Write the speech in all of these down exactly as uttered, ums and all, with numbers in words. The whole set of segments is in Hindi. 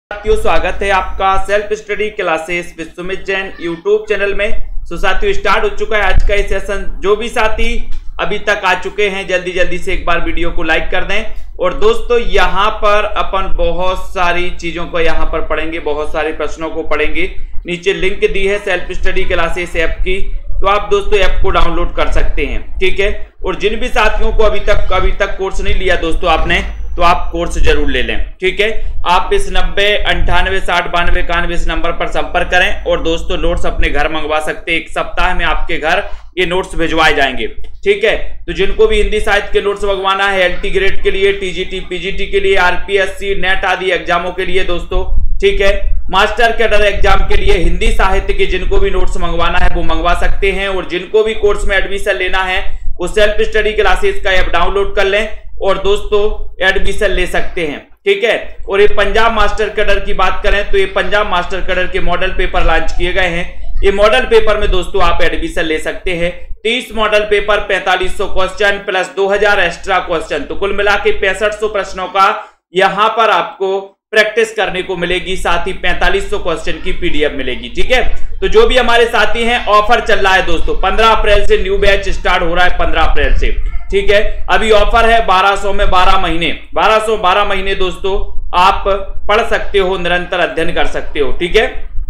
साथियों, स्वागत है आपका self study classes with Sumit Jain YouTube channel में। सो साथियों, स्टार्ट हो चुका है आज का ये सेशन। जो भी साथी अभी तक आ चुके हैं जल्दी जल्दी से एक बार वीडियो को लाइक कर दें। और दोस्तों, यहाँ पर अपन बहुत सारी चीजों को यहाँ पर पढ़ेंगे, बहुत सारे प्रश्नों को पढ़ेंगे। नीचे लिंक दी है सेल्फ स्टडी क्लासेस ऐप की, तो आप दोस्तों ऐप को डाउनलोड कर सकते हैं, ठीक है। और जिन भी साथियों को अभी तक अभी तक कोर्स नहीं लिया दोस्तों आपने, तो आप कोर्स जरूर ले लें, ठीक है। आप इस नब्बे अंठानवे साठ बानवे इक्यानवे इस नंबर पर संपर्क करें और दोस्तों नोट्स अपने घर मंगवा सकते हैं। एक सप्ताह में आपके घर ये नोट्स भिजवाए जाएंगे, ठीक है। तो जिनको भी हिंदी साहित्य के नोट्स मंगवाना है एलटी ग्रेड के लिए, टीजीटी पीजीटी के लिए, आरपीएससी नेट आदि एग्जामों के लिए दोस्तों, ठीक है, मास्टर कैडर एग्जाम के लिए हिंदी साहित्य के जिनको भी नोट्स मंगवाना है वो मंगवा सकते हैं। और जिनको भी कोर्स में एडमिशन लेना है वो सेल्फ स्टडी क्लासेस का ऐप डाउनलोड कर लें और दोस्तों एडमिशन ले सकते हैं, ठीक है। और ये पंजाब मास्टर कैडर की बात करें तो ये पंजाब मास्टर कैडर के मॉडल पेपर लॉन्च किए गए हैं। ये मॉडल पेपर में दोस्तों आप एडमिशन ले सकते हैं। तीस मॉडल पेपर, पैंतालीस सौ क्वेश्चन प्लस दो हजार एक्स्ट्रा क्वेश्चन, तो कुल मिला के पैंसठ सौ प्रश्नों का यहां पर आपको प्रैक्टिस करने को मिलेगी। साथ ही पैंतालीस सौ क्वेश्चन की पीडीएफ मिलेगी, ठीक है। तो जो भी हमारे साथी हैं, ऑफर चल रहा है दोस्तों, पंद्रह अप्रैल से न्यू बैच स्टार्ट हो रहा है, पंद्रह अप्रैल से, ठीक है। अभी ऑफर है बारह सौ में बारह महीने, बारह सौ बारह महीने दोस्तों आप पढ़ सकते हो, निरंतर अध्ययन कर सकते हो, ठीक है।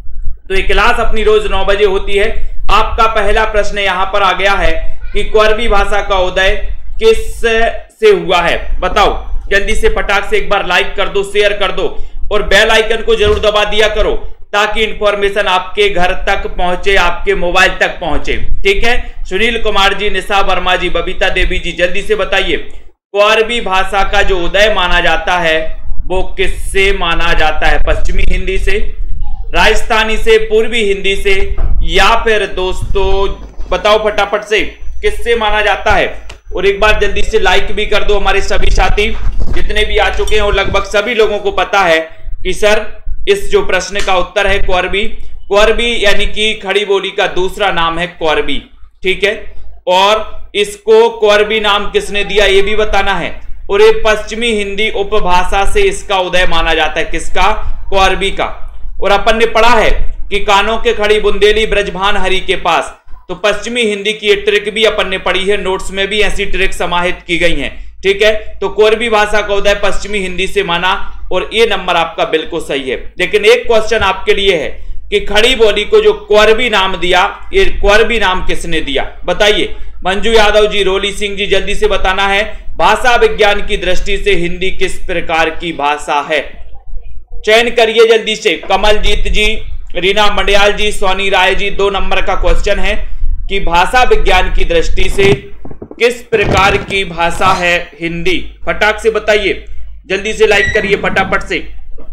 तो ये क्लास अपनी रोज नौ बजे होती है। आपका पहला प्रश्न यहां पर आ गया है कि कोरबी भाषा का उदय किस से हुआ है, बताओ। जल्दी से फटाक से एक बार लाइक कर दो, शेयर कर दो और बेल आइकन को जरूर दबा दिया करो ताकि इंफॉर्मेशन आपके घर तक पहुंचे, आपके मोबाइल तक पहुंचे, ठीक है। सुनील कुमार जी, निशा वर्मा जी, बबीता देवी जी, जल्दी से बताइए कोरबी भाषा का जो उदय माना जाता है वो किससे माना जाता है? पश्चिमी हिंदी से, राजस्थानी से, पूर्वी हिंदी से, या फिर दोस्तों बताओ फटाफट से किससे माना जाता है। और एक बार जल्दी से लाइक भी कर दो हमारे सभी साथी जितने भी आ चुके हैं। और लगभग सभी लोगों को पता है कि सर इस जो प्रश्न का उत्तर है कोरबी। कोरबी यानी कि खड़ी बोली का दूसरा नाम है कोरबी, ठीक है। और इसको कोरबी नाम किसने दिया ये भी बताना है। और ये पश्चिमी हिंदी उपभाषा से इसका उदय माना जाता है, किसका? कोरबी का। और अपन ने पढ़ा है कि कानों के खड़ी बुंदेली ब्रजभान हरि के पास, तो पश्चिमी हिंदी की एक ट्रिक भी अपन ने पढ़ी है, नोट्स में भी ऐसी ट्रिक समाहित की गई हैं, ठीक है। तो कोरबी भाषा का उदय पश्चिमी हिंदी से माना और ये नंबर आपका बिल्कुल सही है। लेकिन एक क्वेश्चन आपके लिए है कि खड़ी बोली को जो कोरबी नाम दिया, ये कोरबी नाम किसने दिया, बताइए। मंजू यादव जी, रोली सिंह जी, जल्दी से बताना है। भाषा विज्ञान की दृष्टि से हिंदी किस प्रकार की भाषा है? चयन करिए जल्दी से। कमलजीत जी, रीना मंडियाल जी, सोनी राय जी, दो नंबर का क्वेश्चन है कि भाषा विज्ञान की दृष्टि से किस प्रकार की भाषा है हिंदी? फटाक से बताइए, जल्दी से लाइक करिए, फटाफट से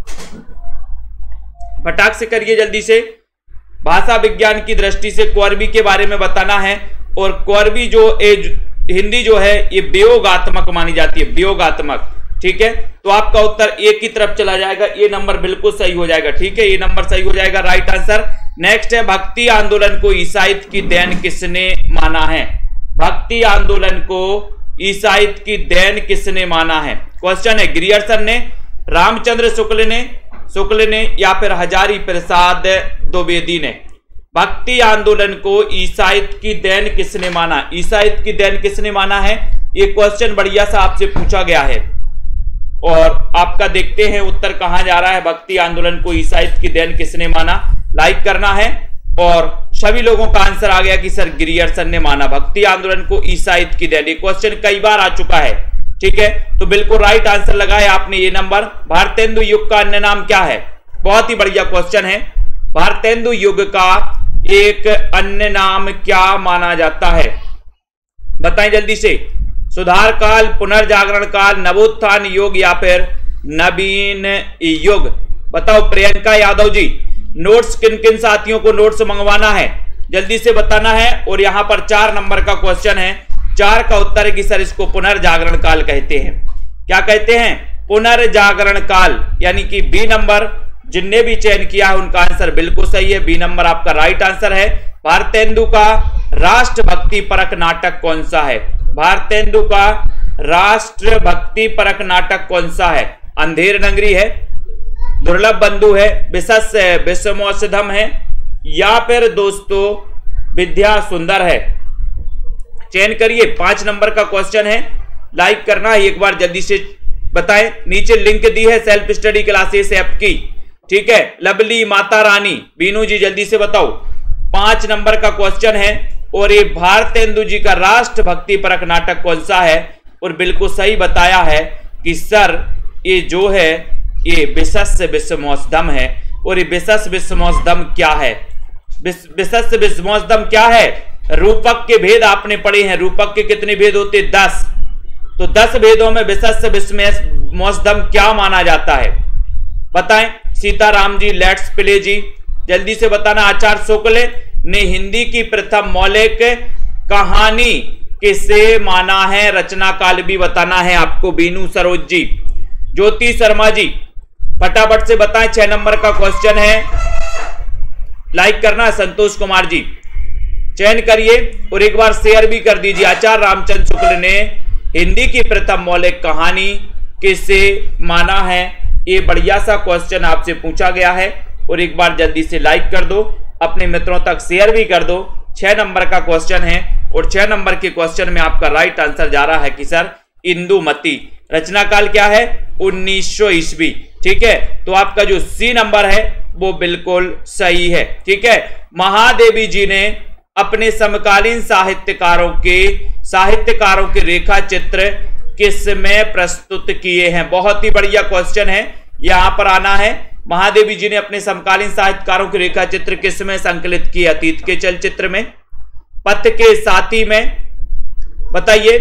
फटाक से करिए जल्दी से। भाषा विज्ञान की दृष्टि से कोरबी के बारे में बताना है। और कोरबी जो हिंदी जो है ये वियोगात्मक मानी जाती है, वियोगात्मक, ठीक है। तो आपका उत्तर एक ही तरफ चला जाएगा, ये नंबर बिल्कुल सही हो जाएगा, ठीक है। ये नंबर सही हो जाएगा, राइट आंसर। नेक्स्ट है भक्ति आंदोलन को ईसाईत की देन किसने माना है? भक्ति आंदोलन को ईसाईत की देन किसने माना है? क्वेश्चन है ग्रियर्सन ने, रामचंद्र शुक्ल ने शुक्ल ने या फिर हजारी प्रसाद द्विवेदी ने। भक्ति आंदोलन को ईसाईत की देन किसने माना? ईसाईत की देन किसने माना है? ये क्वेश्चन बढ़िया सा आपसे पूछा गया है और आपका देखते हैं उत्तर कहां जा रहा है। भक्ति आंदोलन को ईसाईत की देन किसने माना? लाइक करना है। और सभी लोगों का आंसर आ गया कि सर ग्रियर्सन ने माना भक्ति आंदोलन को ईसाईत की देन। ये क्वेश्चन कई बार आ चुका है, ठीक है। तो बिल्कुल राइट आंसर लगाया आपने ये नंबर। भारतेंदु युग का अन्य नाम क्या है? बहुत ही बढ़िया क्वेश्चन है। भारतेंदु युग का एक अन्य नाम क्या माना जाता है? बताएं जल्दी से। सुधार काल, पुनर्जागरण काल, नवोत्थान युग या फिर नवीन युग? बताओ प्रियंका यादव जी। नोट्स किन किन साथियों को नोट्स मंगवाना है जल्दी से बताना है। और यहां पर चार नंबर का क्वेश्चन है, चार का उत्तर है कि सर इसको पुनर्जागरण काल कहते हैं। क्या कहते हैं? पुनर्जागरण काल, यानी कि बी नंबर जिनने भी चयन किया है उनका आंसर बिल्कुल सही है, बी नंबर आपका राइट आंसर है। भारतेंदु का राष्ट्रभक्ति परक नाटक कौन सा है? भारतेंदु का राष्ट्रभक्ति परक नाटक कौन सा है? अंधेर नगरी है, दुर्लभ बंधु है, विशस है, विषमौषधम है, या फिर दोस्तों विद्या सुंदर है? चयन करिए। पांच नंबर का क्वेश्चन है, लाइक करना है, एक बार जल्दी से बताएं। नीचे लिंक दी है सेल्फ स्टडी क्लासेस ऐप की, ठीक है। लवली, माता रानी, बीनू जी जल्दी से बताओ। पांच नंबर का क्वेश्चन है, और ये भारतेंदु जी का राष्ट्रभक्ति परक नाटक कौन सा है? और बिल्कुल सही बताया है कि सर ये जो है ये विशस विषमौषधम है। और ये विशस विषमौषधम क्या है? विशस विषमौषधम क्या है? रूपक के भेद आपने पढ़े हैं। रूपक के कितने भेद होते? दस। तो दस भेदों में विशस विषमौषधम क्या माना जाता है? बताएं। सीताराम जी, लेट्स प्ले जी, जल्दी से बताना। आचार्य शुक्ल ने हिंदी की प्रथम मौलिक कहानी किसे माना है? रचना काल भी बताना है आपको। बीनू सरोज जी, ज्योति शर्मा जी, फटाफट से बताएं। छह नंबर का क्वेश्चन है, लाइक करना। संतोष कुमार जी चयन करिए और एक बार शेयर भी कर दीजिए। आचार्य रामचंद्र शुक्ल ने हिंदी की प्रथम मौलिक कहानी किसे माना है? ये बढ़िया सा क्वेश्चन आपसे पूछा गया है, और एक बार जल्दी से लाइक कर दो, अपने मित्रों तक शेयर भी कर दो। छह नंबर का क्वेश्चन है, और छह नंबर के क्वेश्चन में आपका राइट आंसर जा रहा है कि सर इंदुमती। रचना काल क्या है? उन्नीस सौ ईस्वी, ठीक है। तो आपका जो सी नंबर है वो बिल्कुल सही है, ठीक है। महादेवी जी ने अपने समकालीन साहित्यकारों के साहित्यकारों के रेखा चित्र किसमें प्रस्तुत किए हैं? बहुत ही बढ़िया क्वेश्चन है, यहां पर आना है। महादेवी जी ने अपने समकालीन साहित्यकारों के रेखा चित्र किसमें संकलित किए? अतीत के चलचित्र में, पथ के साथी में, बताइए।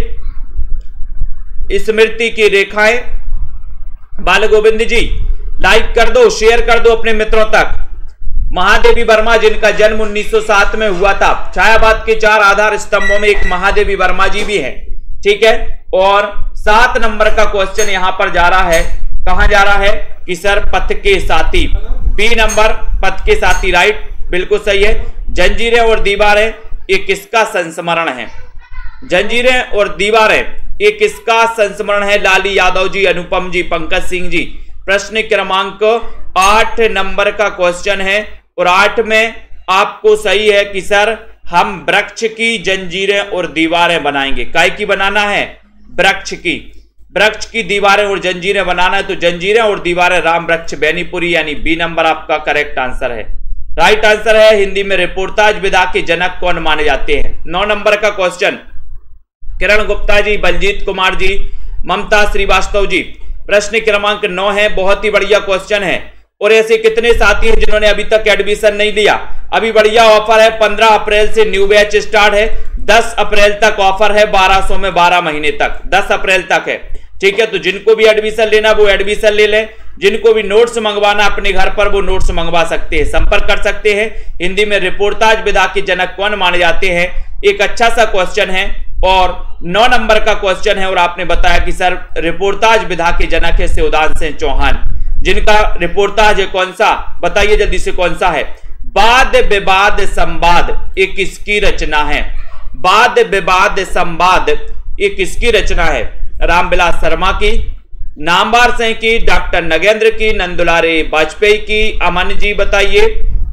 स्मृति की रेखाएं, बाल गोविंद जी लाइक कर दो, शेयर कर दो अपने मित्रों तक। महादेवी वर्मा जिनका जन्म उन्नीस सौ सात में हुआ था। छायावाद के चार आधार स्तंभों में एक महादेवी वर्मा जी भी है, ठीक है। और सात नंबर का क्वेश्चन यहां पर जा रहा है, कहां जा रहा है कि सर पथ के साथी। बी नंबर, पथ के साथी, राइट, बिल्कुल सही है। जंजीरें और दीवारें ये किसका संस्मरण है? जंजीरें और दीवारें ये किसका संस्मरण है? लाली यादव जी, अनुपम जी, पंकज सिंह जी। प्रश्न क्रमांक आठ नंबर का क्वेश्चन है, और आठ में आपको सही है कि सर हम वृक्ष की जंजीरें और दीवारें बनाएंगे। काय की बनाना है? वृक्ष की। वृक्ष की दीवारें और जंजीरें बनाना है, तो जंजीरें और दीवारें राम वृक्ष बेनीपुरी, यानी बी नंबर आपका करेक्ट आंसर है। राइट आंसर है। हिंदी में रिपोर्टाज विधा के जनक कौन माने जाते हैं? नौ नंबर का क्वेश्चन, किरण गुप्ता जी, बलजीत कुमार जी, ममता श्रीवास्तव जी। प्रश्न क्रमांक नौ है, बहुत ही बढ़िया क्वेश्चन है। और ऐसे कितने साथी हैं जिन्होंने अभी तक एडमिशन नहीं लिया? अभी बढ़िया ऑफर है, पंद्रह अप्रैल से न्यू बैच स्टार्ट है, दस अप्रैल तक ऑफर है, बारह सौ में बारह महीने तक, दस अप्रैल तक है, ठीक है। तो जिनको भी एडमिशन लेना वो एडमिशन ले लें। जिनको भी नोट्स मंगवाना अपने घर पर वो नोट्स मंगवा सकते हैं, संपर्क कर सकते हैं। हिंदी में रिपोर्टाज विधा के जनक कौन माने जाते हैं? एक अच्छा सा क्वेश्चन है, और नौ नंबर का क्वेश्चन है। और आपने बताया कि सर रिपोर्टाज विधा के जनक है शिवदान सिंह चौहान, जिनका रिपोर्टाज है कौन सा? बताइए जल्दी से, कौन सा है? वाद विवाद संवाद ये किसकी रचना है? वाद विवाद संवाद ये किसकी रचना है? रामविलास शर्मा की, नामवर सिंह की, डॉक्टर नगेंद्र की, नंदुलारे वाजपेयी की, अमन जी बताइए,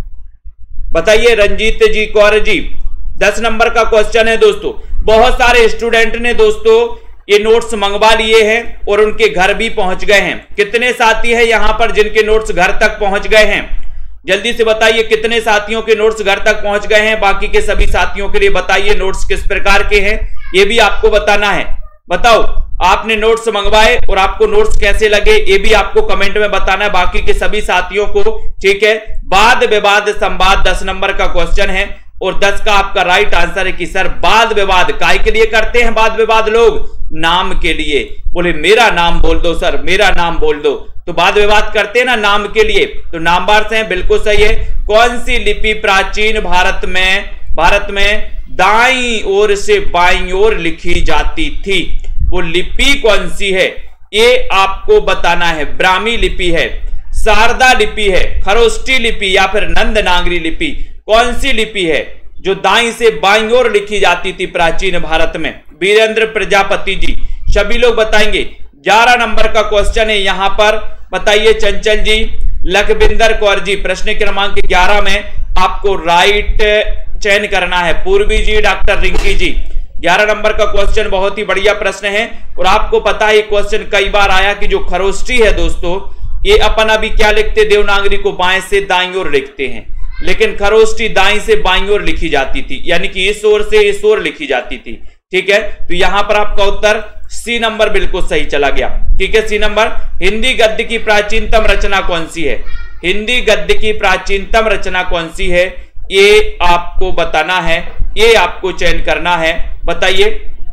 बताइए रंजीत जी, कौर जी। दस नंबर का क्वेश्चन है दोस्तों। बहुत सारे स्टूडेंट ने दोस्तों ये नोट्स मंगवा लिए हैं और उनके घर भी पहुंच गए हैं। कितने साथी हैं यहां पर जिनके नोट्स घर तक पहुंच गए हैं? जल्दी से बताइए कितने साथियों के नोट्स घर तक पहुंच गए हैं। बाकी के सभी साथियों के लिए बताइए नोट्स किस प्रकार के हैं, ये भी आपको बताना है। बताओ आपने नोट्स मंगवाए और आपको नोट्स कैसे लगे, ये भी आपको कमेंट में बताना है बाकी के सभी साथियों को, ठीक है। वाद विवाद संवाद दस नंबर का क्वेश्चन है, और दस का आपका राइट आंसर है कि सर वाद विवाद काय के लिए करते हैं? वाद विवाद लोग नाम के लिए। बोले मेरा नाम बोल दो सर, मेरा नाम बोल दो, तो वाद विवाद करते हैं ना नाम के लिए। तो नामवार से बिल्कुल सही है। कौन सी लिपि प्राचीन भारत में भारत में दाईं ओर से बाईं ओर लिखी जाती थी? वो लिपि कौन सी है ये आपको बताना है। ब्राह्मी लिपि है, शारदा लिपि है, खरोष्टी लिपि या फिर नंदनागरी लिपि? कौन सी लिपि है जो दाईं से बाईं ओर लिखी जाती थी प्राचीन भारत में? वीरेंद्र प्रजापति जी, सभी लोग बताएंगे। ग्यारह नंबर का क्वेश्चन है यहां पर, बताइए चंचल जी, लखविंदर कौर जी, प्रश्न क्रमांक ग्यारह में आपको राइट चयन करना है। पूर्वी जी, डॉक्टर रिंकी जी, ग्यारह नंबर का क्वेश्चन बहुत ही बढ़िया प्रश्न है। और आपको पता है क्वेश्चन कई बार आया कि जो खरोष्टी है दोस्तों, ये अपन अभी क्या लिखते, देवनागरी को बाएं से दाईं ओर लिखते हैं, लेकिन खरोष्टी दाईं से बाईं ओर लिखी जाती थी, यानी कि इस ओर से इस ओर लिखी जाती थी। ठीक है, तो यहां पर आपका उत्तर सी नंबर बिल्कुल सही चला गया। ठीक है, सी नंबर। हिंदी गद्य की प्राचीनतम रचना कौन सी है? हिंदी गद्य की प्राचीनतम रचना कौन सी है, ये आपको बताना है, ये आपको चयन करना है। बताइए।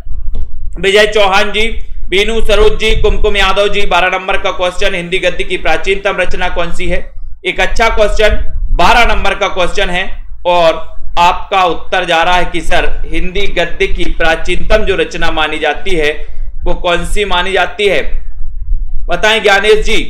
विजय चौहान जी, बीनू सरोज जी, कुमकुम यादव जी, बारह नंबर का क्वेश्चन, हिंदी गद्य की प्राचीनतम रचना कौन सी है? एक अच्छा क्वेश्चन, बारह नंबर का क्वेश्चन है और आपका उत्तर जा रहा है कि सर हिंदी गद्य की प्राचीनतम जो रचना मानी जाती है वो कौन सी मानी जाती है? बताएं ज्ञानेश जी,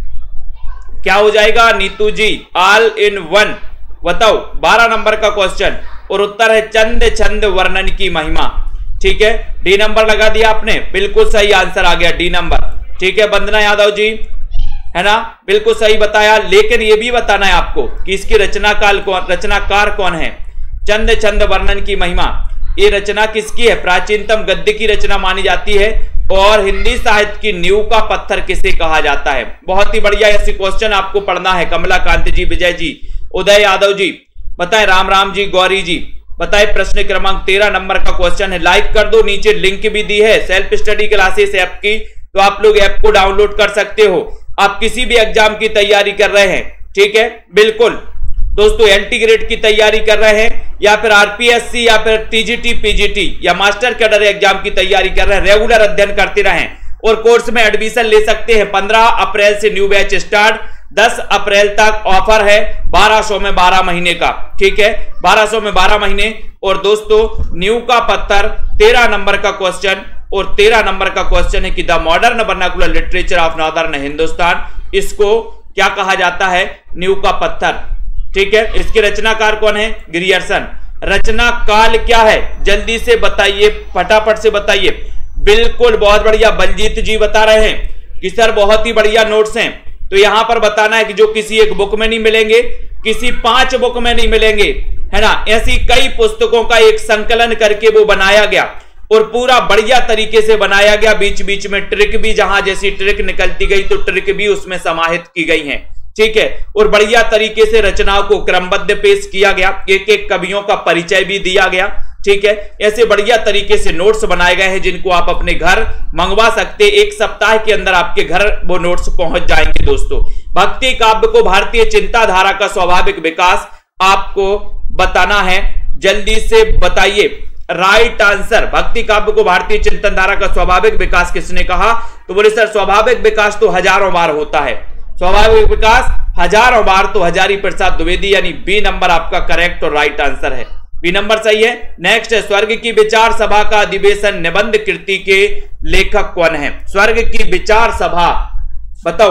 क्या हो जाएगा? Neetu ji, all in one, बताओ। बारह नंबर का क्वेश्चन और उत्तर है चंद छंद वर्णन की महिमा। ठीक है, डी नंबर लगा दिया आपने, बिल्कुल सही आंसर आ गया, डी नंबर। ठीक है, वंदना यादव जी, है ना, बिल्कुल सही बताया। लेकिन यह भी बताना है आपको कि इसकी रचनाकाल कौन, रचनाकार कौन है? चंद छंद वर्णन की महिमा, ये रचना किसकी है? प्राचीनतम गद्य की रचना मानी जाती है। और हिंदी साहित्य की नींव का पत्थर किसे कहा जाता है? बहुत ही बढ़िया ऐसी क्वेश्चन आपको पढ़ना है। कमला कांति जी, विजय जी, उदय यादव जी, बताएं। राम राम जी, गौरी जी, बताएं। प्रश्न क्रमांक तेरह नंबर का क्वेश्चन है। लाइक कर दो, नीचे लिंक भी दी है सेल्फ स्टडी क्लासेस ऐप की, तो आप लोग ऐप को डाउनलोड कर सकते हो। आप किसी भी एग्जाम की तैयारी कर रहे हैं, ठीक है, बिल्कुल दोस्तों, एलटी ग्रेड की तैयारी कर रहे हैं या फिर आरपीएससी या फिर टीजीटी, पीजीटी या मास्टर कैडर एग्जाम की तैयारी कर रहे हैं, रेगुलर अध्ययन करते रहें और कोर्स में एडमिशन ले सकते हैं। पंद्रह अप्रैल से न्यू बैच स्टार्ट, दस अप्रैल तक ऑफर है बारह सौ में बारह महीने का। ठीक है, बारह सौ में बारह महीने। और दोस्तों नींव का पत्थर तेरह नंबर का क्वेश्चन और तेरह नंबर का क्वेश्चन है कि the modern vernacular literature of northern Hindustan, इसको क्या कहा जाता है? नींव का पत्थर। ठीक है, इसके रचनाकार कौन है? ग्रियर्सन। रचना काल क्या है? जल्दी से बताइए, फटाफट से बताइए। बिल्कुल, बहुत बढ़िया, बलजीत जी बता रहे हैं कि सर बहुत ही बढ़िया नोट्स हैं। तो यहां पर बताना है कि जो किसी एक बुक में नहीं मिलेंगे, किसी पांच बुक में नहीं मिलेंगे, है ना, ऐसी कई पुस्तकों का एक संकलन करके वो बनाया गया और पूरा बढ़िया तरीके से बनाया गया। बीच बीच में ट्रिक भी, जहां जैसी ट्रिक निकलती गई तो ट्रिक भी उसमें समाहित की गई हैं। ठीक है, और बढ़िया तरीके से रचनाओं को क्रमबद्ध पेश किया गया, एक एक कवियों का परिचय भी दिया गया। ठीक है, ऐसे बढ़िया तरीके से नोट्स बनाए गए हैं जिनको आप अपने घर मंगवा सकते, एक सप्ताह के अंदर आपके घर वो नोट्स पहुंच जाएंगे। दोस्तों, भक्ति काव्य को भारतीय चिंताधारा का स्वाभाविक विकास आपको बताना है, जल्दी से बताइए। राइट आंसर, भक्ति काव्य को भारतीय चिंतन धारा का स्वाभाविक विकास किसने कहा? तो बोले सर स्वाभाविक विकास तो हजारों बार होता है, स्वाभाविक विकास हजारों बार तो हजारी प्रसाद द्विवेदी, यानी बी नंबर आपका करेक्ट और राइट आंसर है, बी नंबर सही है। नेक्स्ट है, स्वर्ग की विचार सभा का अधिवेशन निबंध कृति के लेखक कौन है? स्वर्ग की विचार सभा, बताओ,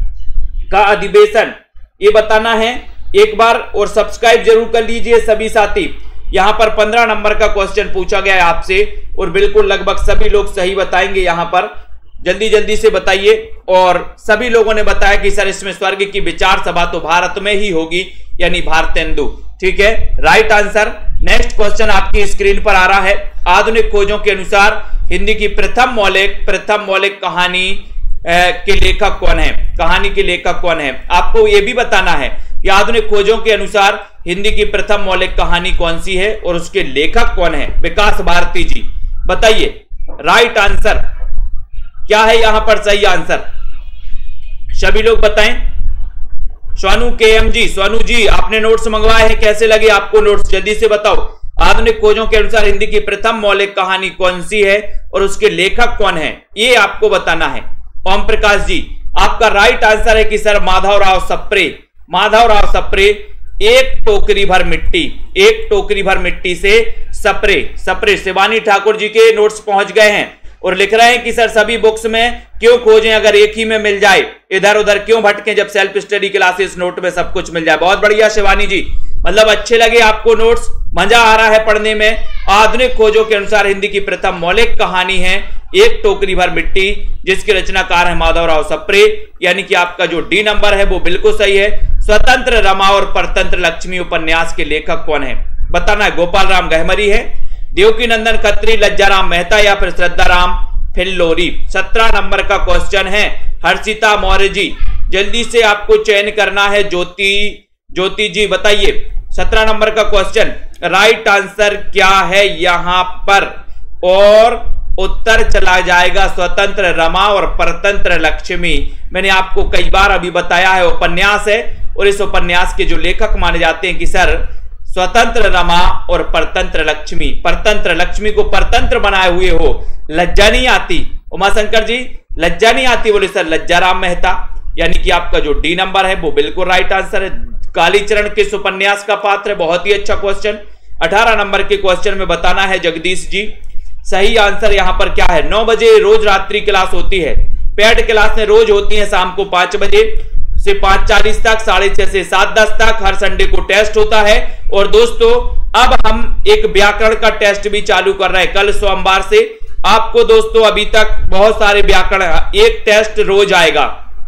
का अधिवेशन, ये बताना है एक बार। और सब्सक्राइब जरूर कर लीजिए सभी साथी। यहां पर पंद्रह नंबर का क्वेश्चन पूछा गया है आपसे और बिल्कुल लगभग सभी लोग सही बताएंगे। यहां पर जल्दी जल्दी से बताइए। और सभी लोगों ने बताया कि सर इसमें स्वर्ग की विचार सभा तो भारत में ही होगी, यानी भारतेंदु। ठीक है, राइट आंसर। नेक्स्ट क्वेश्चन आपकी स्क्रीन पर आ रहा है। आधुनिक खोजों के अनुसार हिंदी की प्रथम मौलिक प्रथम मौलिक कहानी के लेखक कौन है? कहानी के लेखक कौन है? आपको यह भी बताना है कि आधुनिक खोजों के अनुसार हिंदी की प्रथम मौलिक कहानी कौन सी है और उसके लेखक कौन है? विकास भारती जी, बताइए। राइट आंसर क्या है यहां पर सही आंसर? सभी लोग बताएं। स्वानु के एम जी, स्वानु जी आपने नोट्स मंगवाए हैं, कैसे लगे आपको नोट्स? जल्दी से बताओ। आधुनिक खोजों के अनुसार हिंदी की प्रथम मौलिक कहानी कौन सी है और उसके लेखक कौन है, ये आपको बताना है। ओम प्रकाश जी, आपका राइट आंसर है कि सर माधवराव सप्रे। माधवराव सप्रे, एक टोकरी भर मिट्टी, एक टोकरी भर मिट्टी से सप्रे। सप्रे शिवानी ठाकुर जी के नोट्स पहुंच गए हैं और लिख रहे हैं कि सर सभी बुक्स में क्यों खोजें अगर एक ही में मिल जाए, इधर उधर क्यों भटकें जब सेल्फ स्टडी क्लासेस नोट में सब कुछ मिल जाए। बहुत बढ़िया शिवानी जी, मतलब अच्छे लगे आपको नोट्स, मजा आ रहा है पढ़ने में। आधुनिक खोजों के अनुसार हिंदी की प्रथम मौलिक कहानी है एक टोकरी भर मिट्टी, जिसके रचनाकार है माधवराव सप्रे, यानी कि आपका जो डी नंबर है वो बिल्कुल सही है। स्वतंत्र रमा और परतंत्र लक्ष्मी उपन्यास के लेखक कौन है? बताना है। गोपाल राम गहमरी है, देवकी नंदन खत्री, लज्जाराम मेहता या फिर श्रद्धाराम फिल्लोरी। सत्रह नंबर का क्वेश्चन है हर्षिता मौर्य जी, जल्दी से आपको चयन करना है। ज्योति ज्योति जी बताइए सत्रह नंबर का क्वेश्चन राइट आंसर क्या है यहां पर, और उत्तर चला जाएगा स्वतंत्र रमा और परतंत्र लक्ष्मी। मैंने आपको कई बार अभी बताया है उपन्यास है, और इस उपन्यास के जो लेखक माने जाते हैं कि सर स्वतंत्र रमा और परतंत्र लक्ष्मी, परतंत्र लक्ष्मी को परतंत्र बनाए हुए हो, लज्जा नहीं आती उमाशंकर जी, लज्जा नहीं आती, बोले सर लज्जाराम मेहता, यानी कि आपका जो डी नंबर है वो बिल्कुल राइट आंसर है। कालीचरण किस उपन्यास का पात्र है? बहुत ही अच्छा क्वेश्चन। अठारह नंबर के क्वेश्चन में बताना है जगदीश जी। सही आंसर यहां पर क्या है? नौ बजे रोज रात्रि क्लास होती है, पेड क्लासें रोज होती हैं शाम को पांच बजे से पांच चालीस तक, साढ़े छह से सात दस तक। हर संडे को टेस्ट होता है। और दोस्तों अब हम एक व्याकरण का टेस्ट भी चालू कर रहे हैं कल सोमवार से। आपको दोस्तों अभी तक बहुत सारे व्याकरण, एक टेस्ट रोज आएगा,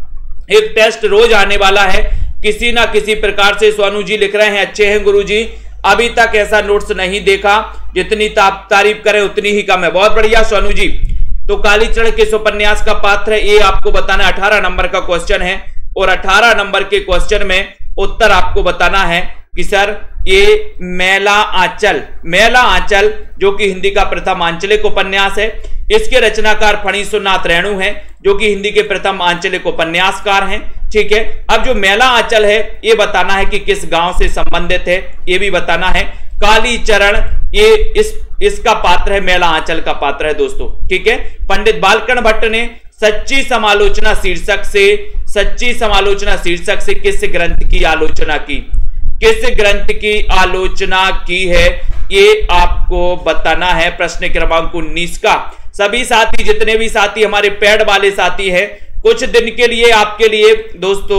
एक टेस्ट रोज आने वाला है किसी ना किसी प्रकार से। सोनू जी लिख रहे हैं अच्छे हैं गुरुजी, अभी तक ऐसा नोट्स नहीं देखा, जितनी तारीफ करें उतनी ही कम है। बहुत बढ़िया सोनू जी। तो कालीचरण किस उपन्यास का पात्र है ये आपको बताना। अठारह नंबर का क्वेश्चन है, और अठारह नंबर के क्वेश्चन में उत्तर आपको बताना है कि सर ये मेला आंचल, मेला आंचल जो कि हिंदी का प्रथम आंचलिक उपन्यास है, इसके रचनाकार फणीसुरनाथ रेणु हैं, जो कि हिंदी के प्रथम आंचलिक उपन्यासकार हैं। ठीक है, अब जो मेला आंचल है ये बताना है कि किस गांव से संबंधित है, ये भी बताना है। कालीचरण ये इस इसका पात्र है, मेला आंचल का पात्र है दोस्तों। ठीक है, पंडित बालकर्ण भट्ट ने सच्ची समालोचना शीर्षक से, सच्ची समालोचना शीर्षक से किस ग्रंथ की आलोचना की, किस ग्रंथ की आलोचना की है ये आपको बताना है। प्रश्न क्रमांक उन्नीस का। सभी साथी, जितने भी साथी हमारे पेड वाले साथी हैं, कुछ दिन के लिए आपके लिए दोस्तों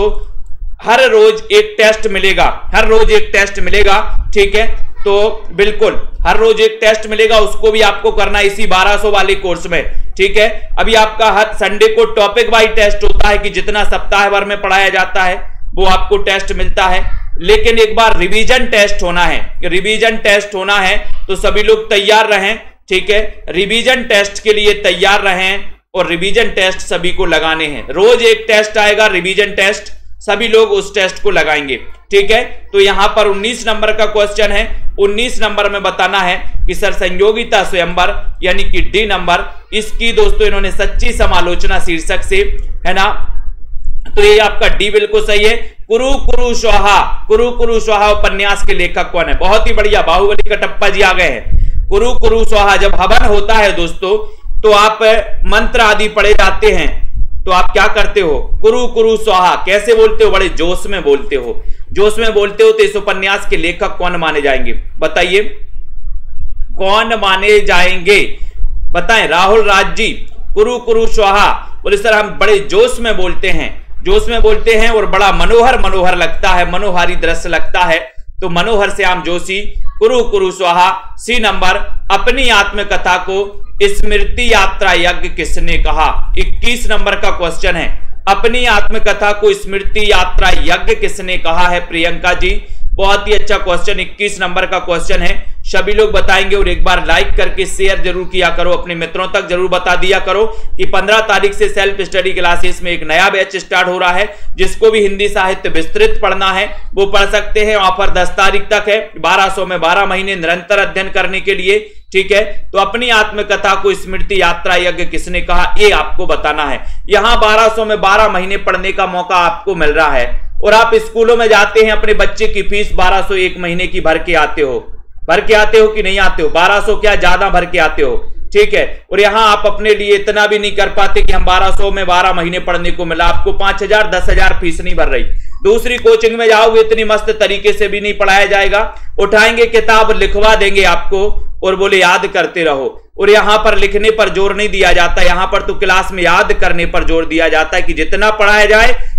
हर रोज एक टेस्ट मिलेगा, हर रोज एक टेस्ट मिलेगा। ठीक है, तो बिल्कुल हर रोज एक टेस्ट मिलेगा, उसको भी आपको करना इसी बारह सौ वाले कोर्स में। ठीक है, अभी आपका हर संडे को टॉपिक वाइज टेस्ट होता है कि जितना सप्ताह भर में पढ़ाया जाता है वो आपको टेस्ट मिलता है, लेकिन एक बार रिवीजन टेस्ट होना है, रिवीजन टेस्ट होना है, तो सभी लोग तैयार रहें। ठीक है, रिवीजन टेस्ट के लिए तैयार रहें, और रिवीजन टेस्ट सभी को लगाने हैं। रोज एक टेस्ट आएगा रिवीजन टेस्ट, सभी लोग उस टेस्ट को लगाएंगे। ठीक है, तो यहां पर उन्नीस नंबर का क्वेश्चन है। उन्नीस नंबर में बताना है कि सर संयोगिता स्वयंवर यानी कि डी नंबर, इसकी दोस्तों इन्होंने सच्ची समालोचना शीर्षक से, है ना, तो ये आपका डी बिल्कुल सही है। कुरु कुरु स्वाहा, कुरु कुरु स्वाहा उपन्यास के लेखक कौन है? बहुत ही बढ़िया, बाहुबली कटप्पा जी आ गए हैं। कुरु कुरु स्वाहा, जब हवन होता है दोस्तों तो आप मंत्र आदि पढ़े जाते हैं, तो आप क्या करते हो? कुरु कुरु स्वाहा कैसे बोलते हो? बड़े जोश में बोलते हो, जोश में बोलते हो। तो इस उपन्यास के लेखक कौन माने जाएंगे? बताइए कौन माने जाएंगे, बताएं। राहुल राज जी, कुरु कुरु स्वाहा, बोले सर हम बड़े जोश में बोलते हैं, जोश में बोलते हैं और बड़ा मनोहर मनोहर लगता है, मनोहारी दृश्य लगता है, तो मनोहर श्याम जोशी, कुरु कुरु स्वाहा। सी नंबर, अपनी आत्मकथा को स्मृति यात्रा यज्ञ किसने कहा? इक्कीस नंबर का क्वेश्चन है, अपनी आत्मकथा को स्मृति यात्रा यज्ञ किसने कहा है? प्रियंका जी, बहुत ही अच्छा क्वेश्चन, इक्कीस नंबर का क्वेश्चन है, सभी लोग बताएंगे। और एक बार लाइक करके शेयर जरूर किया करो, अपने मित्रों तक जरूर बता दिया करो कि पंद्रह तारीख से सेल्फ स्टडी क्लासेस में एक नया बैच स्टार्ट हो रहा है। जिसको भी हिंदी साहित्य विस्तृत पढ़ना है वो पढ़ सकते हैं। ऑफर दस तारीख तक है, बारह सौ में बारह महीने निरंतर अध्ययन करने के लिए। ठीक है, तो अपनी आत्मकथा को स्मृति यात्रा यज्ञ किसने कहा ये आपको बताना है। यहां बारह सौ में बारह महीने पढ़ने का मौका आपको मिल रहा है, और आप स्कूलों में जाते हैं, अपने बच्चे की फीस बारह सौ एक महीने की भर के आते हो, भर के आते हो कि नहीं आते हो? बारह सौ क्या ज्यादा भर के आते हो। ठीक है, और यहां आप अपने लिए इतना भी नहीं कर पाते कि हम बारह सौ में बारह महीने पढ़ने को मिला, आपको पांच हजार दस हजार फीस नहीं भर रही। दूसरी कोचिंग में जाओगे इतनी मस्त तरीके से भी नहीं पढ़ाया जाएगा, उठाएंगे किताब लिखवा देंगे आपको और बोले याद करते रहो। और यहां पर लिखने पर जोर नहीं दिया जाता, यहां पर तो क्लास में याद करने पर जोर दिया जाता है कि जितना पढ़ाया जाए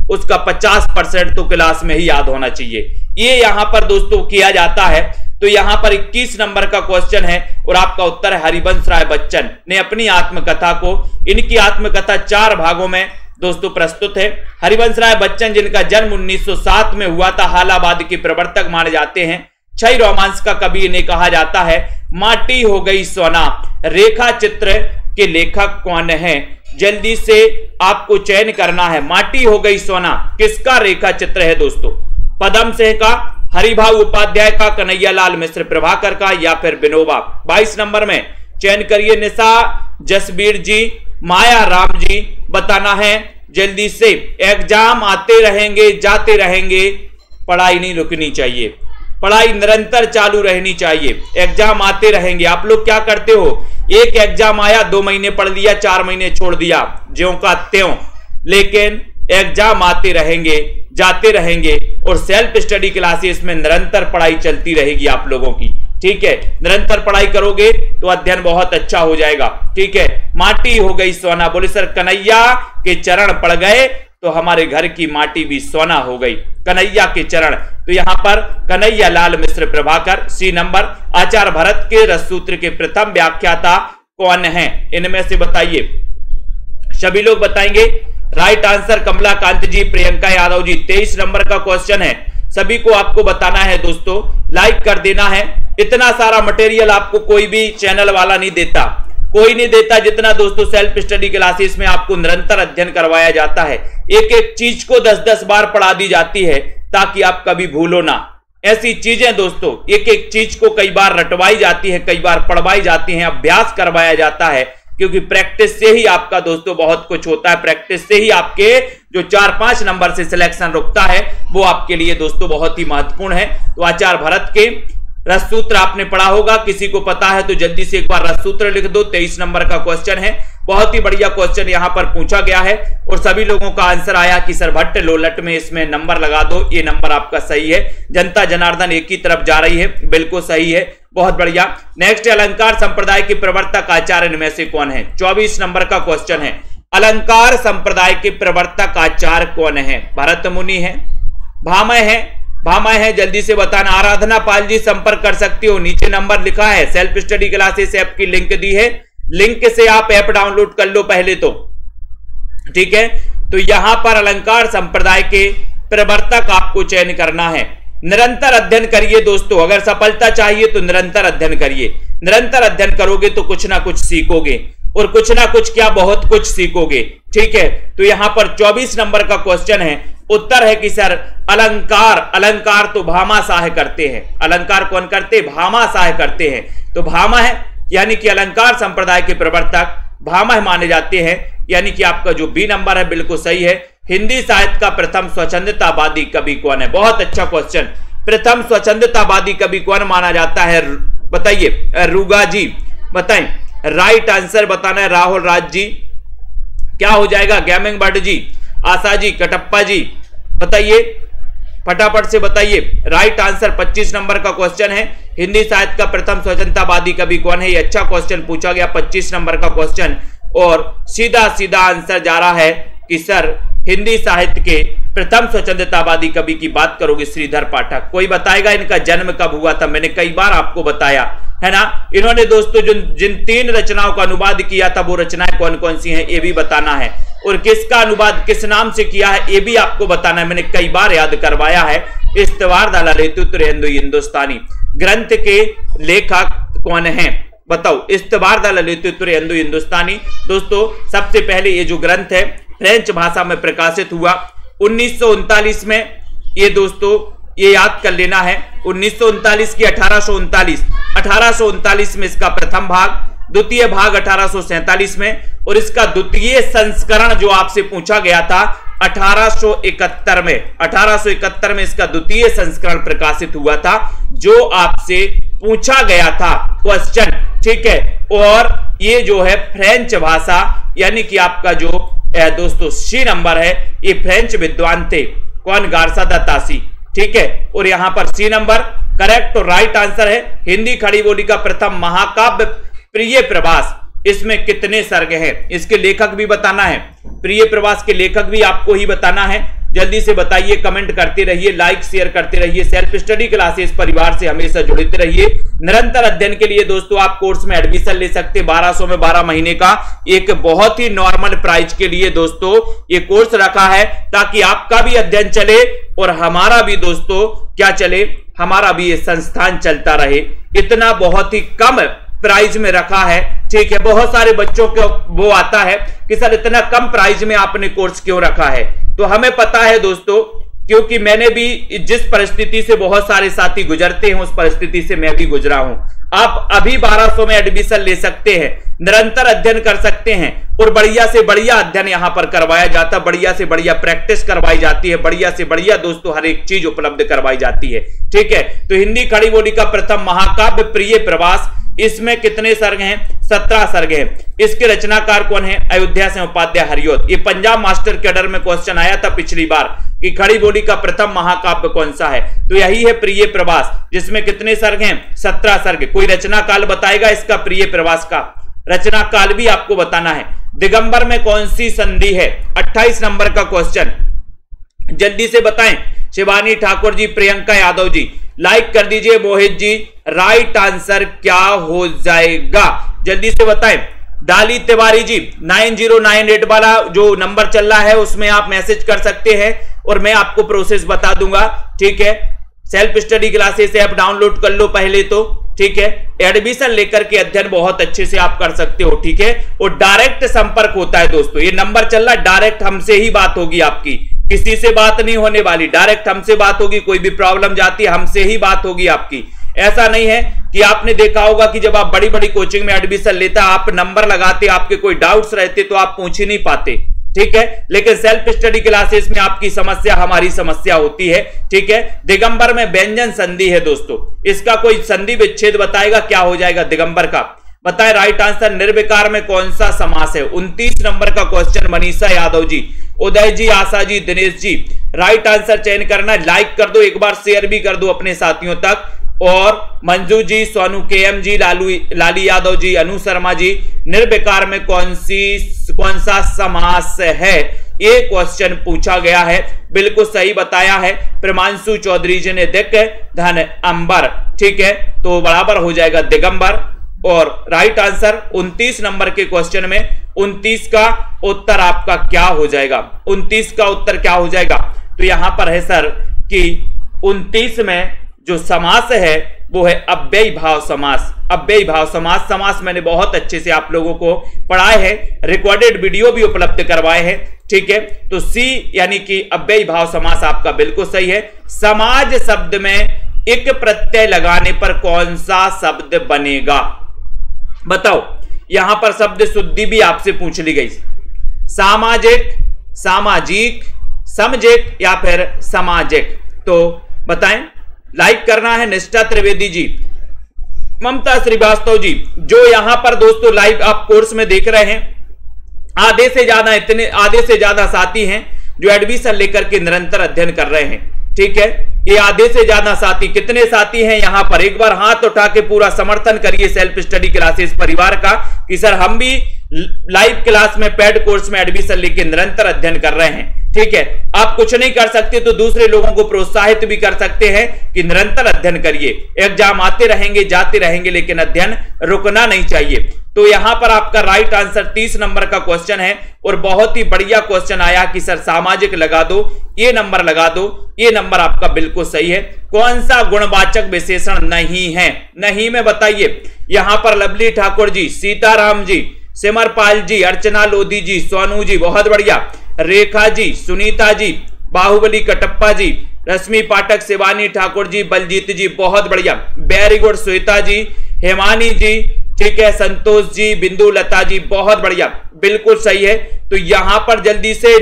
उसका पचास परसेंट तो क्लास में ही याद होना चाहिए। ये यहां पर दोस्तों किया जाता है। तो यहां पर इक्कीस नंबर का क्वेश्चन है और आपका उत्तर है हरिवंश राय बच्चन ने अपनी आत्मकथा को, इनकी आत्मकथा चार भागों में दोस्तों प्रस्तुत है। हरिवंश राय बच्चन जिनका जन्म उन्नीस सौ सात में हुआ था, हालाबाद के प्रवर्तक माने जाते हैं। छह रोमांस का कवि इन्हें कहा जाता है। माटी हो गई सोना रेखा चित्र के लेखक कौन है? जल्दी से आपको चयन करना है। माटी हो गई सोना किसका रेखा चित्र है दोस्तों? पदम सिंह का, हरिभाऊ उपाध्याय का, कन्हैयालाल मिश्र प्रभाकर का या फिर विनोबा? बाईस नंबर में चयन करिए। निशा जसबीर जी, माया राम जी बताना है जल्दी से। एग्जाम आते रहेंगे जाते रहेंगे, पढ़ाई नहीं रुकनी चाहिए, पढ़ाई निरंतर चालू रहनी चाहिए। एग्जाम आते रहेंगे। आप लोग क्या करते हो, एक एग्जाम आया दो महीने पढ़ लिया, चार महीने छोड़ दिया, ज्यों का त्यों। लेकिन एग्जाम आते रहेंगे जाते रहेंगे और सेल्फ स्टडी क्लासेस में निरंतर पढ़ाई चलती रहेगी आप लोगों की। ठीक है, निरंतर पढ़ाई करोगे तो अध्ययन बहुत अच्छा हो जाएगा। ठीक है, माटी हो गई सोना, बोले सर कन्हैया के चरण पड़ गए तो हमारे घर की माटी भी सोना हो गई। कन्हैया के चरण, तो यहां पर कन्हैया लाल मिश्र प्रभाकर। सी नंबर, आचार्य भरत के रससूत्र के प्रथम व्याख्याता कौन है? इनमें से बताइए, सभी लोग बताएंगे। Right answer Kamlakant ji, Priyanka Yadav ji. तेईस नंबर का क्वेश्चन है, सभी को आपको बताना है दोस्तों, लाइक कर देना है। इतना सारा मटेरियल आपको कोई भी चैनल वाला नहीं देता, कोई नहीं देता जितना दोस्तों सेल्फ स्टडी क्लासेस में आपको निरंतर अध्ययन करवाया जाता है। एक एक चीज को दस दस बार पढ़ा दी जाती है ताकि आप कभी भूलो ना। ऐसी चीजें दोस्तों, एक एक चीज को कई बार रटवाई जाती है, कई बार पढ़वाई जाती है, अभ्यास करवाया जाता है, क्योंकि प्रैक्टिस से ही आपका दोस्तों बहुत कुछ होता है। प्रैक्टिस से ही आपके जो चार पांच नंबर से सिलेक्शन रुकता है वो आपके लिए दोस्तों बहुत ही महत्वपूर्ण है। तो आचार्य भरत के रससूत्र आपने पढ़ा होगा, किसी को पता है तो जल्दी से एक बार रससूत्र लिख दो। तेईस नंबर का क्वेश्चन है, बहुत ही बढ़िया क्वेश्चन यहां पर पूछा गया है और सभी लोगों का आंसर आया कि सर भट्ट लोलट में इसमें नंबर लगा दो। ये नंबर आपका सही है। जनता जनार्दन एक ही तरफ जा रही है, बिल्कुल सही है, बहुत बढ़िया। नेक्स्ट, अलंकार संप्रदाय के प्रवर्तक आचार्य इनमें से कौन है? चौबीस नंबर का क्वेश्चन है, अलंकार संप्रदाय के प्रवर्तक आचार्य कौन है? भरत मुनि है, भामय है, भामय है, जल्दी से बताना। आराधना पाल जी संपर्क कर सकती हो, नीचे नंबर लिखा है। सेल्फ स्टडी क्लासेस ऐप की लिंक दी है, लिंक से आप ऐप डाउनलोड कर लो पहले तो। ठीक है, तो यहां पर अलंकार संप्रदाय के प्रवर्तक आपको चयन करना है। निरंतर अध्ययन करिए दोस्तों, अगर सफलता चाहिए तो निरंतर अध्ययन करिए। निरंतर अध्ययन करोगे तो कुछ ना कुछ सीखोगे और कुछ ना कुछ क्या बहुत कुछ सीखोगे। ठीक है, तो यहां पर चौबीस नंबर का क्वेश्चन है, उत्तर है कि सर अलंकार, अलंकार तो भामाशाह करते हैं। अलंकार कौन करते? भामाशाह करते हैं। तो भामा है यानी कि अलंकार संप्रदाय के प्रवर्तक भामह माने जाते हैं, यानी कि आपका जो बी नंबर है बिल्कुल सही है। हिंदी साहित्य का प्रथम स्वच्छंदतावादी कवि कौन है? बहुत अच्छा क्वेश्चन। प्रथम स्वच्छंदतावादी कवि कौन माना जाता है? बताइए, रुगा जी बताएं। राइट आंसर बताना है राहुल राज जी। क्या हो जाएगा? गेमिंग बर्ड जी, आशा जी, कटप्पा जी बताइए, फटाफट से बताइए। राइट आंसर पच्चीस नंबर का क्वेश्चन है, हिंदी साहित्य का प्रथम स्वतंत्रतावादी कवि कौन है? ये अच्छा क्वेश्चन पूछा गया, पच्चीस नंबर का क्वेश्चन। और सीधा सीधा आंसर जा रहा है कि सर हिंदी साहित्य के प्रथम स्वतंत्रतावादी कवि की बात करोगे श्रीधर पाठक। कोई बताएगा इनका जन्म कब हुआ था? मैंने कई बार आपको बताया है ना। इन्होंने दोस्तों जिन जिन तीन रचनाओं का अनुवाद किया था वो रचनाएं कौन कौन सी हैं ये भी बताना है, और किसका अनुवाद किस नाम से किया है ये भी आपको बताना है। मैंने कई बार याद करवाया है। इस्तवार दाला रेतुत्रेंदु हिंदुस्तानी ग्रंथ के लेखक कौन हैं? बताओ। इस्तवार दाला रेतुत्रेंदु हिंदुस्तानी दोस्तों सबसे पहले ये जो ग्रंथ है फ्रेंच भाषा में प्रकाशित हुआ उन्नीस सौ उनतालीस में। ये दोस्तों ये याद कर लेना है, उन्नीस सौ उनतालीस की अठारह सौ उनतालीस अठारह सौ उनतालीस में इसका प्रथम भाग, द्वितीय भाग अठारह सौ सैंतालीस में, और इसका द्वितीय संस्करण जो आपसे पूछा गया था अठारह सौ इकहत्तर में अठारह सौ इकहत्तर में इसका द्वितीय संस्करण प्रकाशित हुआ था जो आपसे पूछा गया था क्वेश्चन। ठीक है, और ये जो है फ्रेंच भाषा यानी कि आपका जो दोस्तों सी नंबर है ये फ्रेंच विद्वान थे। कौन? गार्सा दा तासी। ठीक है, और यहां पर सी नंबर करेक्ट और राइट आंसर है। हिंदी खड़ी बोली का प्रथम महाकाव्य प्रिय प्रवास, इसमें कितने सर्ग हैं इसके लेखक भी बताना है। प्रिय प्रवास के लेखक भी आपको ही बताना है। जल्दी से बताइए, कमेंट करते रहिए, लाइक शेयर करते रहिए। सेल्फ स्टडी क्लासेस परिवार से हमेशा जुड़ते रहिए। निरंतर अध्ययन के लिए दोस्तों आप कोर्स में एडमिशन ले सकते हैं। बारह सौ में बारह महीने का एक बहुत ही नॉर्मल प्राइस के लिए दोस्तों ये कोर्स रखा है, ताकि आपका भी अध्ययन चले और हमारा भी दोस्तों क्या चले, हमारा भी ये संस्थान चलता रहे। इतना बहुत ही कम प्राइस में रखा है, ठीक है। बहुत सारे बच्चों को वो आता है कि सर इतना कम प्राइस में आपने कोर्स क्यों रखा है, तो हमें पता है दोस्तों, क्योंकि मैंने भी जिस परिस्थिति से बहुत सारे साथी गुजरते हैं उस परिस्थिति से मैं भी गुजरा हूं। आप अभी बारह सौ में एडमिशन ले सकते हैं, निरंतर अध्ययन कर सकते हैं और बढ़िया से बढ़िया अध्ययन यहां पर करवाया जाता है, बढ़िया से बढ़िया प्रैक्टिस करवाई जाती है, बढ़िया से बढ़िया दोस्तों हर एक चीज उपलब्ध करवाई जाती है, ठीक है। तो हिंदी खड़ी बोली का प्रथम महाकाव्य प्रिय प्रवास, इसमें कितने सर्ग हैं? सत्रह सर्ग हैं। इसके रचनाकार कौन है? अयोध्या से उपाध्याय हरिऔध। ये पंजाब मास्टर कैडर में क्वेश्चन आया था पिछली बार कि खड़ी बोली का प्रथम महाकाव्य कौन सा है, तो यही है प्रिय प्रवास, जिसमें कितने सर्ग हैं? सत्रह सर्ग। कोई रचना काल बताएगा इसका, प्रिय प्रवास का रचना काल भी आपको बताना है। दिगंबर में कौन सी संधि है? अट्ठाईस नंबर का क्वेश्चन, जल्दी से बताएं। शिवानी ठाकुर जी, प्रियंका यादव जी, लाइक कर दीजिए। मोहित जी, राइट आंसर क्या हो जाएगा? जल्दी से बताएं। Dolly Tiwari ji, nine zero nine eight वाला जो नंबर चल रहा है उसमें आप मैसेज कर सकते हैं और मैं आपको प्रोसेस बता दूंगा, ठीक है। Self study classes app download कर लो पहले तो, ठीक है। एडमिशन लेकर के अध्ययन बहुत अच्छे से आप कर सकते हो, ठीक है। और डायरेक्ट संपर्क होता है दोस्तों, ये नंबर चल रहा है, डायरेक्ट हमसे ही बात होगी आपकी, किसी से बात नहीं होने वाली, डायरेक्ट हमसे बात होगी। कोई भी प्रॉब्लम जाती है हमसे ही बात होगी आपकी। ऐसा नहीं है कि आपने देखा होगा कि जब आप बड़ी बड़ी कोचिंग में एडमिशन लेता, आप नंबर लगाते, आपके कोई डाउट्स रहते तो आप पूछ ही नहीं पाते, ठीक है। लेकिन सेल्फ स्टडी क्लासेस में आपकी समस्या हमारी समस्या होती है, ठीक है। दिगंबर में व्यंजन संधि है दोस्तों, इसका कोई संधि विच्छेद बताएगा, क्या हो जाएगा दिगंबर का? बताए राइट आंसर। निर्विकार में कौन सा समास है? उनतीस नंबर का question, Manisha Yadav ji, Uday ji, Asha ji, Dinesh ji, right answer चयन करना है। लाइक कर दो, एक बार शेयर भी कर दो अपने साथियों तक। और मंजू जी, सोनू के एम जी, लालू लाली यादव जी, अनु शर्मा जी, निर्विकार में कौन सी कौन सा समास है? ये क्वेश्चन पूछा गया है, बिल्कुल सही बताया है प्रमांशु चौधरी जी ने। देख धन अंबर, ठीक है, तो बराबर हो जाएगा दिगंबर। और राइट आंसर उनतीस नंबर के क्वेश्चन में उनतीस का उत्तर आपका क्या हो जाएगा? उनतीस का उत्तर क्या हो जाएगा? तो यहां पर है सर कि उनतीस में जो समास है वो है अव्ययी भाव समास। अव्ययी भाव समास समास मैंने बहुत अच्छे से आप लोगों को पढ़ाए हैं, रिकॉर्डेड वीडियो भी उपलब्ध करवाए हैं, ठीक है। तो सी यानी कि अव्ययी भाव समास आपका बिल्कुल सही है। समाज शब्द में एक प्रत्यय लगाने पर कौन सा शब्द बनेगा? बताओ। यहां पर शब्द शुद्धि भी आपसे पूछ ली गई, सामाजिक, सामाजिक, समजिक या फिर सामाजिक, तो बताएं। लाइक करना है। निष्ठा त्रिवेदी जी, ममता श्रीवास्तव जी, जो यहां पर दोस्तों लाइव आप कोर्स में देख रहे हैं, आधे से ज्यादा इतने आधे से ज्यादा साथी हैं जो एडमिशन लेकर के निरंतर अध्ययन कर रहे हैं, ठीक है। ये आधे से ज्यादा साथी, कितने साथी हैं यहां पर? एक बार हाथ उठा के पूरा समर्थन करिए सेल्फ स्टडी क्लासेस परिवार का कि सर हम भी लाइव क्लास में पेड कोर्स में एडमिशन लेके निरंतर अध्ययन कर रहे हैं, ठीक है। आप कुछ नहीं कर सकते तो दूसरे लोगों को प्रोत्साहित भी कर सकते हैं कि निरंतर अध्ययन करिए। एग्जाम आते रहेंगे, जाते रहेंगे, लेकिन अध्ययन रुकना नहीं चाहिए। तो यहां पर आपका राइट आंसर तीस नंबर का क्वेश्चन है और बहुत ही बढ़िया क्वेश्चन आया कि सर सामाजिक लगा दो, ये नंबर लगा दो, ये नंबर आपका बिल्कुल सही है। कौन सा गुणवाचक विशेषण नहीं है? नहीं में बताइए। यहां पर लवली ठाकुर जी, सीताराम जी, सिमरपाल जी, अर्चना लोधी जी, सोनू जी, बहुत बढ़िया, रेखा जी, सुनीता जी, बाहुबली कटप्पा जी, रश्मि पाठक, शिवानी ठाकुर जी, बलजीत जी, बहुत बढ़िया, वेरी गुड, श्वेता जी, हेमानी जी, ठीक है, संतोष जी, बिंदु लता जी, बहुत बढ़िया, बिल्कुल सही है। तो यहां पर जल्दी से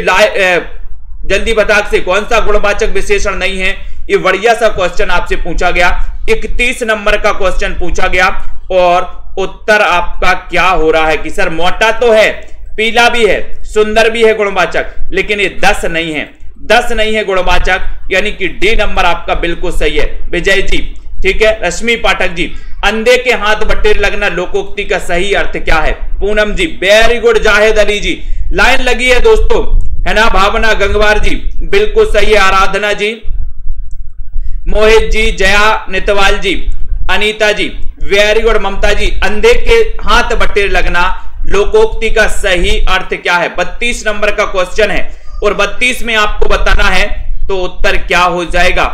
जल्दी भटाक से कौन सा गुणवाचक विशेषण नहीं है? ये बढ़िया सा क्वेश्चन आपसे पूछा गया, इकतीस नंबर का क्वेश्चन पूछा गया और उत्तर आपका क्या हो रहा है कि सर मोटा तो है, पीला भी है, सुंदर भी है गुणवाचक, लेकिन ये दस नहीं है, दस नहीं है गुणवाचक, यानी कि डी नंबर आपका बिल्कुल सही है। विजय जी, ठीक है, रश्मि पाठक जी, अंधे के हाथ बटेर लगना लोकोक्ति का सही अर्थ क्या है? Poonam ji, very good, Zahid Ali ji, line लगी है दोस्तों, है ना। भावना गंगवार जी बिल्कुल सही है। Aradhana ji, Mohit ji, Jaya Nitwal ji, Anita ji very good. ममता जी, अंधे के हाथ बटेर लगना लोकोक्ति का सही अर्थ क्या है? बत्तीस नंबर का क्वेश्चन है और बत्तीस में आपको बताना है, तो उत्तर क्या हो जाएगा?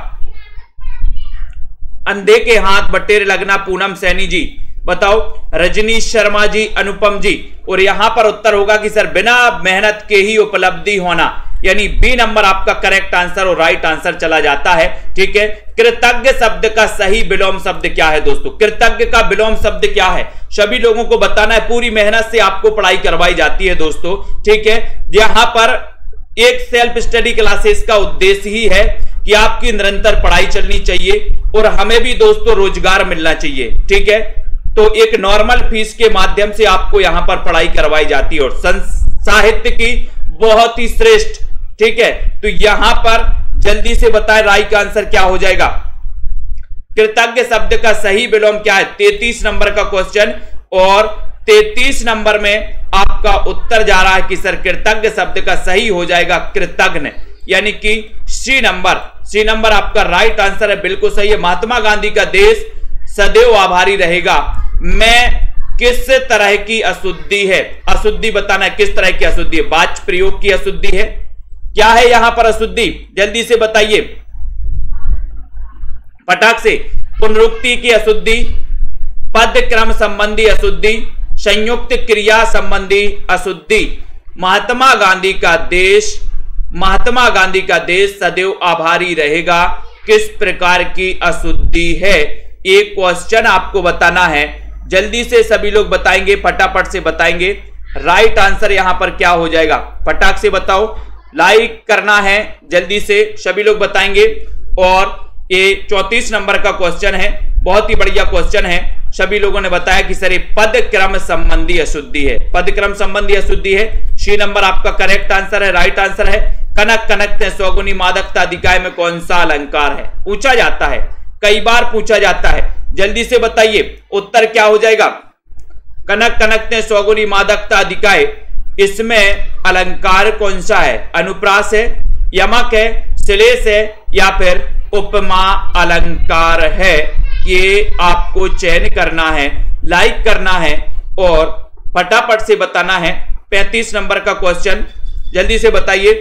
अंधे के हाथ बटेर लगना। पूनम सैनी जी बताओ। रजनी शर्मा जी, अनुपम जी, और यहां पर उत्तर होगा कि सर बिना मेहनत के ही उपलब्धि होना, यानी बी नंबर आपका करेक्ट आंसर और राइट आंसर चला जाता है। ठीक है। कृतज्ञ शब्द का सही विलोम शब्द क्या है दोस्तों? कृतज्ञ का विलोम शब्द क्या है? सभी लोगों को बताना है। पूरी मेहनत से आपको पढ़ाई करवाई जाती है दोस्तों। ठीक है। यहां पर एक सेल्फ स्टडी क्लासेस का उद्देश्य ही है कि आपकी निरंतर पढ़ाई चलनी चाहिए और हमें भी दोस्तों रोजगार मिलना चाहिए। ठीक है। तो एक नॉर्मल फीस के माध्यम से आपको यहां पर पढ़ाई करवाई जाती है और साहित्य की बहुत ही श्रेष्ठ। ठीक है। तो यहां पर जल्दी से बताएं राइट आंसर क्या हो जाएगा? कृतज्ञ शब्द का सही विलोम क्या है? तैंतीस नंबर का क्वेश्चन, और तैंतीस नंबर में आपका उत्तर जा रहा है कि सर कृतज्ञ शब्द का सही हो जाएगा कृतज्ञ, यानी कि सी नंबर। सी नंबर आपका राइट आंसर है, बिल्कुल सही है। महात्मा गांधी का देश सदैव आभारी रहेगा मैं किस तरह की अशुद्धि है? अशुद्धि बताना है किस तरह की अशुद्धि है? वाच्य प्रयोग की अशुद्धि है। क्या है यहां पर अशुद्धि? जल्दी से बताइए फटाक से। पुनरुक्ति की अशुद्धि, पद क्रम संबंधी अशुद्धि, संयुक्त क्रिया संबंधी अशुद्धि। महात्मा गांधी का देश महात्मा गांधी का देश सदैव आभारी रहेगा किस प्रकार की अशुद्धि है? एक क्वेश्चन आपको बताना है, जल्दी से सभी लोग बताएंगे, फटाफट से बताएंगे। राइट आंसर यहां पर क्या हो जाएगा? फटाक से बताओ, लाइक करना है जल्दी से, सभी लोग बताएंगे। और ये चौंतीस नंबर का क्वेश्चन है, बहुत ही बढ़िया क्वेश्चन है। सभी लोगों ने बताया कि सर ये पद क्रम संबंधी अशुद्धि है। पद क्रम संबंधी अशुद्धि है। सी नंबर आपका करेक्ट आंसर है, राइट आंसर है। कनक कनकते स्वगुणी मादकता अधिकाय में कौन सा अलंकार है? पूछा जाता है, कई बार पूछा जाता है। जल्दी से बताइए उत्तर क्या हो जाएगा? कनक कनकते स्वगुणी मादकता अधिकाय, इसमें अलंकार कौन सा है? अनुप्रास है, यमक है, श्लेष है, या फिर उपमा अलंकार है? ये आपको चयन करना है, लाइक करना है और फटाफट से बताना है। पैंतीस नंबर का क्वेश्चन, जल्दी से बताइए।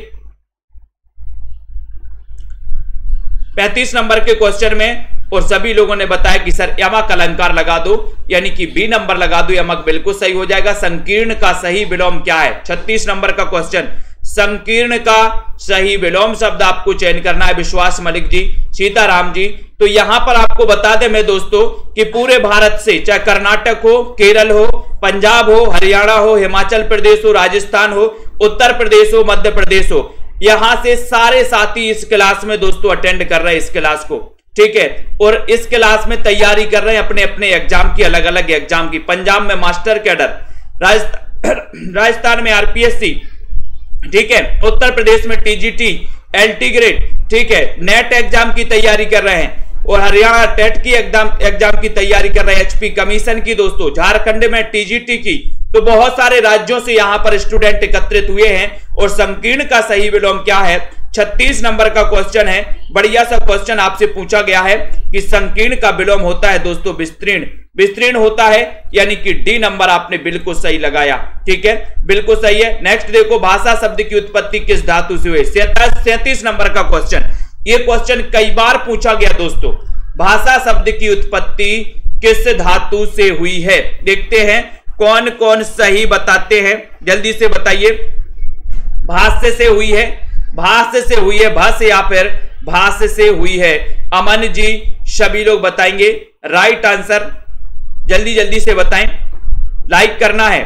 पैंतीस नंबर के क्वेश्चन में और सभी लोगों ने बताया कि सर यमक अलंकार लगा दो, यानी कि बी नंबर लगा दो, यमक बिल्कुल सही हो जाएगा। संकीर्ण का सही विलोम क्या है? छत्तीस नंबर का क्वेश्चन, संकीर्ण का सही विलोम शब्द आपको चयन करना है। विश्वास मलिक जी, सीताराम जी। तो यहां पर आपको बता दें मैं दोस्तों कि पूरे भारत से, चाहे कर्नाटक हो, केरल हो, पंजाब हो, हरियाणा हो, हिमाचल प्रदेश हो, राजस्थान हो, उत्तर प्रदेश हो, मध्य प्रदेश हो, यहां से सारे साथी इस क्लास में दोस्तों अटेंड कर रहे हैं इस क्लास को। ठीक है। और इस क्लास में तैयारी कर रहे हैं अपने अपने एग्जाम की, अलग अलग एग्जाम की। पंजाब में मास्टर कैडर, राजस्थान में आरपीएससी, ठीक है, उत्तर प्रदेश में टीजीटी, एलटी ग्रेड, ठीक है, नेट एग्जाम की तैयारी कर रहे हैं, और हरियाणा टेट की एग्जाम एग्जाम की तैयारी कर रहे हैं, एचपी कमीशन की दोस्तों, झारखंड में टीजीटी की। तो बहुत सारे राज्यों से यहां पर स्टूडेंट एकत्रित हुए हैं। और संकीर्ण का सही विलोम क्या है? छत्तीस नंबर का क्वेश्चन है, बढ़िया सा क्वेश्चन आपसे पूछा गया है कि संकीर्ण का विलोम होता है दोस्तों विस्तीर्ण। विस्तीर्ण होता है, यानी कि डी नंबर आपने बिल्कुल सही लगाया। ठीक है, बिल्कुल सही है। नेक्स्ट देखो, भाषा शब्द की उत्पत्ति किस धातु से हुई? सैंतीस नंबर का क्वेश्चन, ये क्वेश्चन कई बार पूछा गया दोस्तों। भाषा शब्द की उत्पत्ति किस धातु से हुई है? देखते हैं कौन कौन सही बताते हैं, जल्दी से बताइए। भाष्य से हुई है, भाष्य से हुई है, भाष्य या फिर भाष्य से हुई है। अमन जी, सभी लोग बताएंगे राइट आंसर, जल्दी जल्दी से बताएं। लाइक करना है,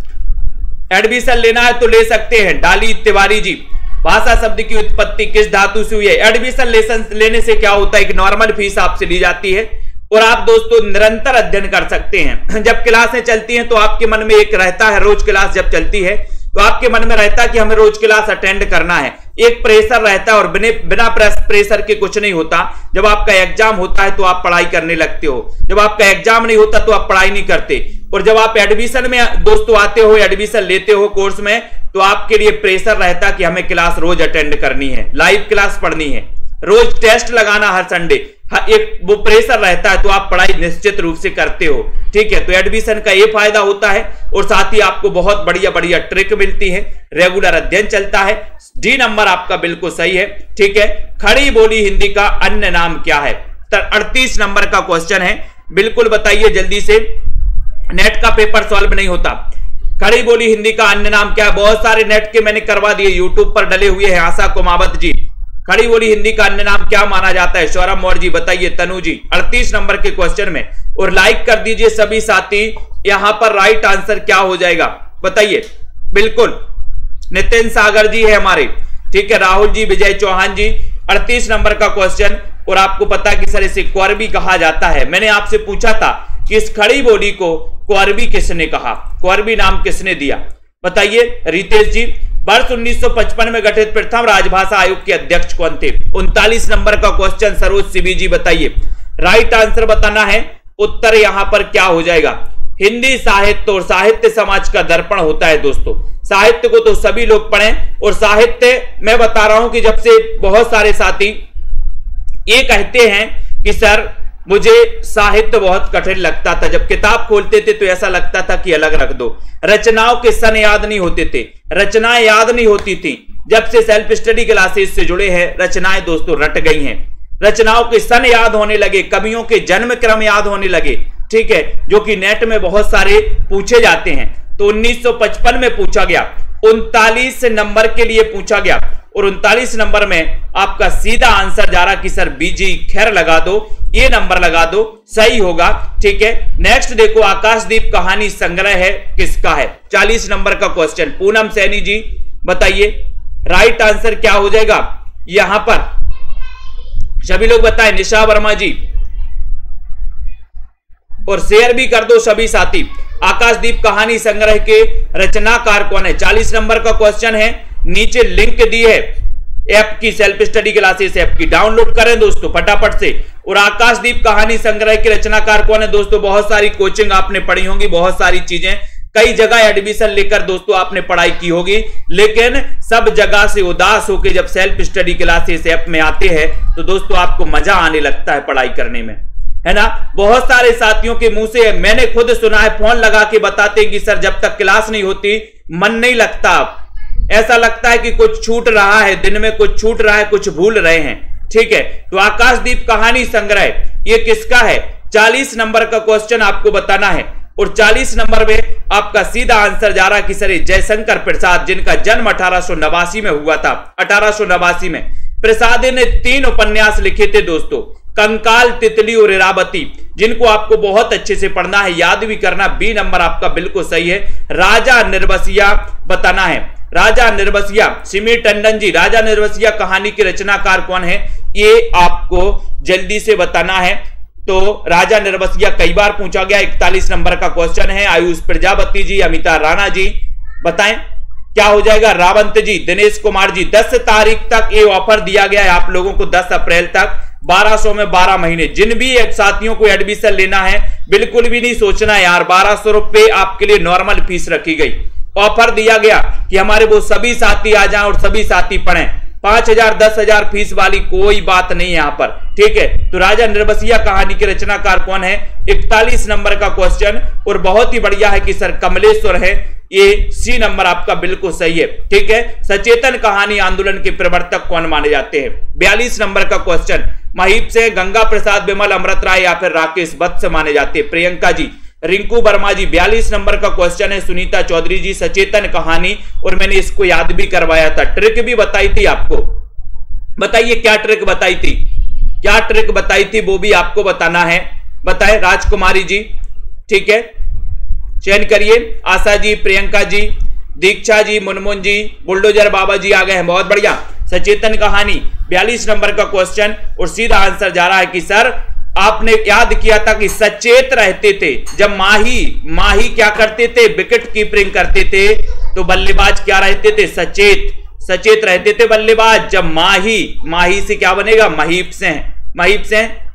एडमिशन लेना है तो ले सकते हैं। डाली तिवारी जी, भाषा शब्द की उत्पत्ति किस धातु से हुई है? एडमिशन लेने से क्या होता है कि नॉर्मल फीस आपसे ली जाती है और आप दोस्तों निरंतर अध्ययन कर सकते हैं। जब क्लासें चलती हैं तो आपके मन में एक रहता है, रोज क्लास जब चलती है तो आपके मन में रहता है कि हमें रोज क्लास अटेंड करना है, एक प्रेशर रहता है। और बिना बिना प्रेशर के कुछ नहीं होता। जब आपका एग्जाम होता है तो आप पढ़ाई करने लगते हो, जब आपका एग्जाम नहीं होता तो आप पढ़ाई नहीं करते। और जब आप एडमिशन में दोस्तों आते हो, एडमिशन लेते हो कोर्स में, तो आपके लिए प्रेशर रहता कि हमें क्लास रोज अटेंड करनी है, लाइव क्लास पढ़नी है, रोज टेस्ट लगाना हर संडे, एक वो प्रेशर रहता है, तो आप पढ़ाई निश्चित रूप से करते हो। ठीक है, तो एडमिशन का ये फायदा होता है और साथ ही आपको बहुत बढ़िया बढ़िया ट्रिक मिलती है, रेगुलर अध्ययन चलता है। डी नंबर आपका बिल्कुल सही है। ठीक है, खड़ी बोली हिंदी का अन्य नाम क्या है? अड़तीस नंबर का क्वेश्चन है, बिल्कुल बताइए जल्दी से, नेट का पेपर सॉल्व नहीं होता। खड़ी बोली हिंदी का अन्य नाम क्या है? बहुत सारे नेट के मैंने करवा दिए, यूट्यूब पर डले हुए हैं। आशा कुमावत जी, खड़ी बोली हिंदी का अन्य नाम क्या माना जाता है? सौरभ मौर्य जी बताइए, तनु जी अड़तीस नंबर के क्वेश्चन में, और लाइक कर दीजिए सभी साथी। यहां पर राइट आंसर क्या हो जाएगा बताइए? बिल्कुल नितिन सागर जी है हमारे। ठीक है, राहुल जी, विजय चौहान जी, अड़तीस नंबर का क्वेश्चन। और आपको पता है कि सर इसे क्वारबी कहा जाता है। मैंने आपसे पूछा था कि इस खड़ी बोली को क्वारबी किसने कहा, क्वारबी नाम किसने दिया? बताइए रितेश जी। वर्ष उन्नीस सौ पचपन में गठित प्रथम राजभाषा आयोग के अध्यक्ष कौन थे? उनतालीस नंबर का क्वेश्चन, सरोज सिबी जी बताइए। राइट आंसर बताना है, उत्तर यहां पर क्या हो जाएगा? हिंदी साहित्य और साहित्य समाज का दर्पण होता है दोस्तों। साहित्य को तो सभी लोग पढ़ें, और साहित्य मैं बता रहा हूं कि जब से बहुत सारे साथी ये कहते हैं कि सर मुझे साहित्य बहुत कठिन लगता था, जब किताब खोलते थे तो ऐसा लगता था कि अलग रख दो, रचनाओं के सन याद नहीं होते थे, रचनाएं याद नहीं होती थी। जब से सेल्फ स्टडी क्लासेस से जुड़े हैं, रचनाएं दोस्तों रट गई हैं, रचनाओं के सन याद होने लगे, कवियों के जन्म क्रम याद होने लगे। ठीक है, जो कि नेट में बहुत सारे पूछे जाते हैं। तो उन्नीस सौ पचपन में पूछा गया, उनतालीस नंबर के लिए पूछा गया, और उनतालीस नंबर में आपका सीधा आंसर जा रहा कि सर बीजी खैर लगा दो, ये नंबर लगा दो, सही होगा। ठीक है, नेक्स्ट देखो, आकाशदीप कहानी संग्रह है किसका है? चालीस नंबर का क्वेश्चन, पूनम सैनी जी बताइए राइट आंसर क्या हो जाएगा? यहां पर सभी लोग बताएं, निशा वर्मा जी, और शेयर भी कर दो सभी साथी। आकाशदीप कहानी संग्रह के रचनाकार कौन है? चालीस नंबर का क्वेश्चन है, नीचे लिंक दी है ऐप की, सेल्फ स्टडी क्लासेस ऐप की, डाउनलोड करें दोस्तों फटाफट से। और आकाशदीप कहानी संग्रह के रचनाकार कौन है दोस्तों? बहुत सारी कोचिंग आपने पढ़ी होंगी, बहुत सारी चीजें, कई जगह एडमिशन लेकर दोस्तों आपने पढ़ाई की होगी, लेकिन सब जगह से उदास होकर जब सेल्फ स्टडी क्लासेस ऐप में आते हैं तो दोस्तों आपको मजा आने लगता है पढ़ाई करने में, है ना। बहुत सारे साथियों के मुंह से मैंने खुद सुना है, फोन लगा के बताते हैं कि सर जब तक क्लास नहीं होती मन नहीं लगता, ऐसा लगता है कि कुछ छूट रहा है, दिन में कुछ छूट रहा है, कुछ भूल रहे हैं। ठीक है, तो आकाशदीप कहानी संग्रह ये किसका है? चालीस नंबर का क्वेश्चन आपको बताना है, और चालीस नंबर में आपका सीधा आंसर जा रहा कि सर जयशंकर प्रसाद, जिनका जन्म अठारह सौ नवासी में हुआ था, अठारह सौ नवासी में। प्रसाद ने तीन उपन्यास लिखे थे दोस्तों, कंकाल, तितली और इरावती, जिनको आपको बहुत अच्छे से पढ़ना है, याद भी करना। बी नंबर आपका बिल्कुल सही है। राजा निर्बसिया बताना है, राजा निर्बसिया, सिमी टंडन जी, राजा निर्बसिया कहानी के रचनाकार कौन है? ये आपको जल्दी से बताना है। तो राजा निर्बसिया कई बार पूछा गया, इकतालीस नंबर का क्वेश्चन है। आयुष प्रजापति जी, अमिता राणा जी बताएं क्या हो जाएगा? रावंत जी, दिनेश कुमार जी, दस तारीख तक ये ऑफर दिया गया है आप लोगों को, दस अप्रैल तक, बारह सौ में बारह महीने। जिन भी साथियों को एडमिशन लेना है बिल्कुल भी नहीं सोचना यार, बारह सौ रुपए आपके लिए नॉर्मल फीस रखी गई, ऑफर दिया गया कि हमारे वो सभी साथी आ जाएं और सभी साथी पढ़ें। पांच हजार दस हजार फीस वाली कोई बात नहीं है यहां पर। ठीक है, तो राजा निर्बसिया कहानी के रचनाकार कौन है? इकतालीस नंबर का क्वेश्चन, और बहुत ही बढ़िया है कि सर कमलेश्वर है, ये सी नंबर आपका बिल्कुल सही है। ठीक है, सचेतन कहानी आंदोलन के प्रवर्तक कौन माने जाते हैं? बयालीस नंबर का क्वेश्चन, महिप से गंगा प्रसाद विमल, अमृत राय या फिर राकेश वत्स माने जाते हैं। प्रियंका जी, रिंकू वर्मा जी, बयालीस नंबर का क्वेश्चन है। सुनीता चौधरी जी, सचेतन कहानी, और मैंने इसको याद भी करवाया था, ट्रिक भी बताई थी आपको। बताइए क्या ट्रिक बताई थी, क्या ट्रिक बताई थी, वो भी आपको बताना है। बताए राजकुमारी जी, ठीक है, चयन करिए। आशा जी, प्रियंका जी, दीक्षा जी, मुनमुन जी, बुलडोजर बाबा जी आ गए हैं, बहुत बढ़िया। सचेतन कहानी बयालीस नंबर का क्वेश्चन, और सीधा आंसर जा रहा है कि सर आपने याद किया था कि सचेत रहते थे जब माही माही क्या करते थे? विकेट कीपिंग करते थे, तो बल्लेबाज क्या रहते थे? सचेत सचेत रहते थे बल्लेबाज। जब माही माही से क्या बनेगा? महीप से, महीप से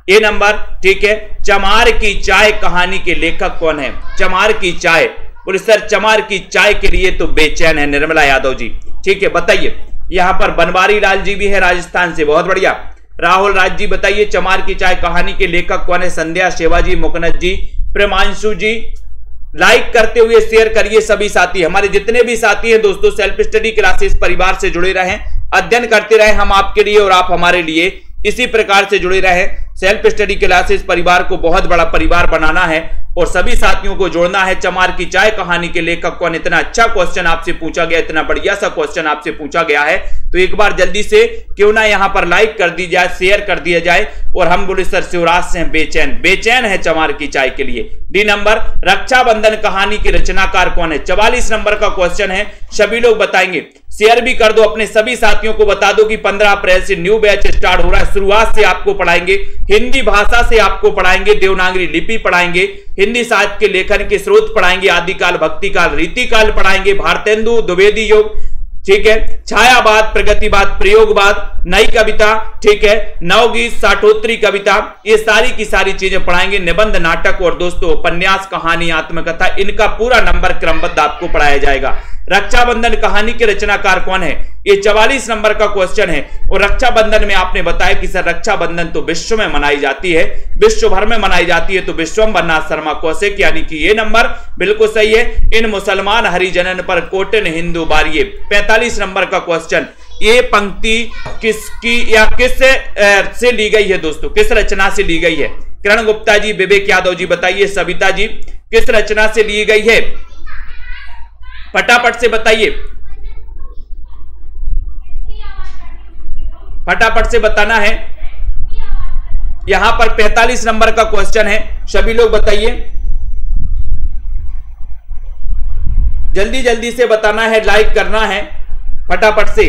ए नंबर, ठीक है। चमार की चाय कहानी के लेखक कौन है? चमार की चाय, बोले सर चमार की चाय के लिए तो बेचैन है निर्मला यादव जी, ठीक है, बताइए। यहां पर बनवारी लाल जी भी है राजस्थान से, बहुत बढ़िया। राहुल राज जी बताइए चमार की चाय कहानी के लेखक कौन है? संध्या, शिवाजी, मुकनद जी, प्रेमांशु जी। लाइक करते हुए शेयर करिए सभी साथी, हमारे जितने भी साथी हैं दोस्तों सेल्फ स्टडी क्लासेस परिवार से जुड़े रहें, अध्ययन करते रहें हम आपके लिए और आप हमारे लिए, इसी प्रकार से जुड़े रहें। सेल्फ स्टडी क्लासेस परिवार को बहुत बड़ा परिवार बनाना है और सभी साथियों को जोड़ना है। चमार की चाय कहानी के लेखक कौन? इतना अच्छा क्वेश्चन आपसे पूछा गया, इतना बढ़िया सा क्वेश्चन आपसे पूछा गया है, तो एक बार जल्दी से क्यों ना यहां पर लाइक कर दी जाए, शेयर कर दिया जाए। और हम बोले सर शिवराज से बेचैन, बेचैन है चमार की चाय के लिए। डी नंबर, रक्षाबंधन कहानी के रचनाकार कौन है? चवालीस नंबर का क्वेश्चन है, सभी लोग बताएंगे। शेयर भी कर दो, अपने सभी साथियों को बता दो कि पंद्रह अप्रैल से न्यू बैच स्टार्ट हो रहा है। शुरुआत से आपको पढ़ाएंगे, हिंदी भाषा से आपको पढ़ाएंगे, देवनागरी लिपि पढ़ाएंगे, हिंदी साहित्य के लेखन के स्रोत पढ़ाएंगे, आदिकाल, भक्तिकाल, रीतिकाल पढ़ाएंगे, भारतेंदु द्विवेदी योग, ठीक है, छायावाद, प्रगतिवाद, प्रयोगवाद, नई कविता, ठीक है, नवगीत, साठोत्तरी कविता, ये सारी की सारी चीजें पढ़ाएंगे। निबंध, नाटक और दोस्तों उपन्यास, कहानी, आत्मकथा, इनका पूरा नंबर क्रमबद्ध आपको पढ़ाया जाएगा। रक्षाबंधन कहानी के रचनाकार कौन है? ये चवालीस नंबर का क्वेश्चन है। और रक्षाबंधन में आपने बताया कि सर रक्षाबंधन तो विश्व में मनाई जाती है, विश्व भर में मनाई जाती है, तो विश्वम्भरनाथ शर्मा कौशिक, यानी कि ये नंबर बिल्कुल सही है। इन मुसलमान हरिजनन पर कोटिन हिंदू बारिये, पैंतालीस नंबर का क्वेश्चन। ये पंक्ति किसकी या किस से ली गई है दोस्तों, किस रचना से ली गई है? किरण गुप्ता जी, विवेक यादव जी बताइए, सविता जी किस रचना से ली गई है? फटाफट से बताइए, फटाफट से बताना है। यहां पर पैंतालीस नंबर का क्वेश्चन है, सभी लोग बताइए, जल्दी जल्दी से बताना है, लाइक करना है फटाफट से।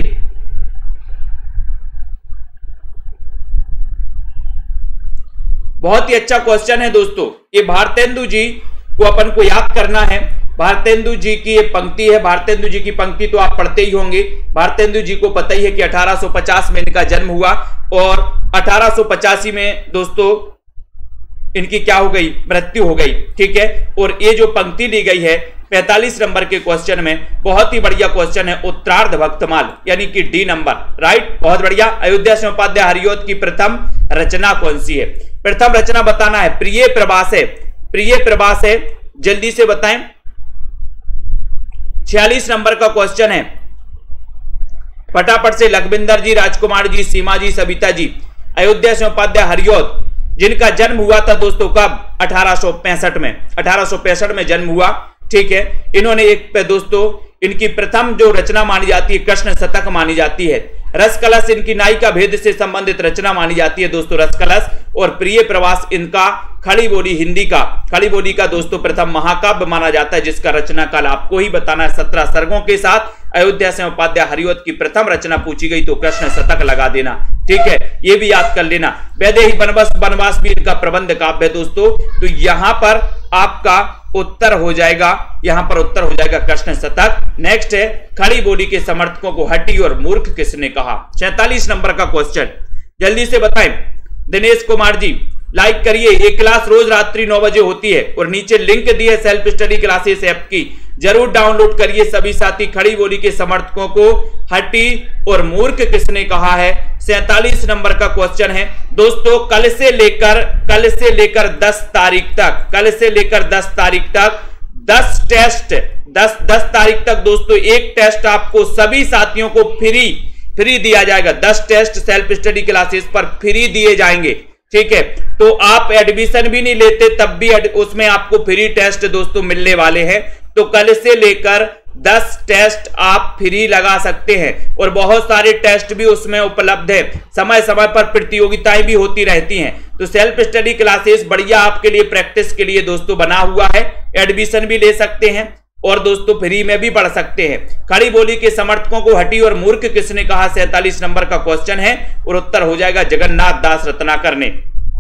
बहुत ही अच्छा क्वेश्चन है दोस्तों, ये भारतेंदु जी को अपन को याद करना है। भारतेंदु जी की ये पंक्ति है, भारतेंदु जी की पंक्ति तो आप पढ़ते ही होंगे। भारतेंदु जी को पता ही है कि अठारह सौ पचास में इनका जन्म हुआ और अठारह सौ पचासी में दोस्तों इनकी क्या हो गई, मृत्यु हो गई, ठीक है। और ये जो पंक्ति ली गई है पैंतालीस नंबर के क्वेश्चन में, बहुत ही बढ़िया क्वेश्चन है, उत्तरार्ध भक्तमाल, यानी कि डी नंबर, राइट, बहुत बढ़िया। अयोध्या से उपाध्याय हरियोत की प्रथम रचना कौन सी है? प्रथम रचना बताना है, प्रिय प्रवास है, प्रिय प्रवास है, जल्दी से बताएं। छियालीस नंबर का क्वेश्चन है, फटाफट से लखविंदर जी, राजकुमार जी, सीमा जी, सविता जी। अयोध्या से उपाध्याय हरियोत जिनका जन्म हुआ था दोस्तों कब? अठारह सौ पैंसठ में, अठारह सौ पैंसठ में जन्म हुआ, ठीक है। इन्होंने एक पे दोस्तों इनकी प्रथम जो रचना मानी जाती है कृष्ण शतक मानी जाती है। रस कलश इनकी नायिका भेद से संबंधित रचना मानी जाती है दोस्तों, रस कलश। और प्रिय प्रवास इनका खड़ी बोली हिंदी का, खड़ी बोली का दोस्तों प्रथम महाकाव्य माना जाता है, जिसका रचना काल आपको ही बताना है, सत्रह सर्गों के साथ। अयोध्या से उपाध्याय हरियोत की प्रथम रचना पूछी गई तो कृष्ण शतक लगा देना, ठीक है, ये भी याद कर लेना। वैदेही वनवास वनवास भी इनका प्रबंध काव्य है दोस्तों। तो यहां पर आपका उत्तर हो जाएगा, यहां पर उत्तर हो जाएगा कृष्ण शतक। नेक्स्ट है, खड़ी बोली के समर्थकों को हठी और मूर्ख किसने कहा? सैंतालीस नंबर का क्वेश्चन, जल्दी से बताएं। दिनेश कुमार जी लाइक करिए। ये क्लास रोज रात्रि नौ बजे होती है और नीचे लिंक दी है सेल्फ स्टडी क्लासेस ऐप की, जरूर डाउनलोड करिए सभी साथी। खड़ी बोली के समर्थकों को हठी और मूर्ख किसने कहा है? सैंतालीस नंबर का क्वेश्चन है दोस्तों। कल से लेकर कल से लेकर दस तारीख तक कल से लेकर दस तारीख तक दस टेस्ट दस दस तारीख तक दोस्तों एक टेस्ट आपको सभी साथियों को फ्री फ्री दिया जाएगा। दस टेस्ट सेल्फ स्टडी क्लासेस पर फ्री दिए जाएंगे, ठीक है। तो आप एडमिशन भी नहीं लेते तब भी उसमें आपको फ्री टेस्ट दोस्तों मिलने वाले हैं। तो कल से लेकर दस टेस्ट आप फ्री लगा सकते हैं और बहुत सारे टेस्ट भी उसमें उपलब्ध है। समय समय पर प्रतियोगिताएं भी होती रहती हैं। तो सेल्फ स्टडी क्लासेस बढ़िया आपके लिए प्रैक्टिस के लिए दोस्तों बना हुआ है। एडमिशन भी ले सकते हैं और दोस्तों फ्री में भी पढ़ सकते हैं। खड़ी बोली के समर्थकों को हठी और मूर्ख किसने कहा? सैंतालीस नंबर का क्वेश्चन है और उत्तर हो जाएगा जगन्नाथ दास रत्नाकर ने,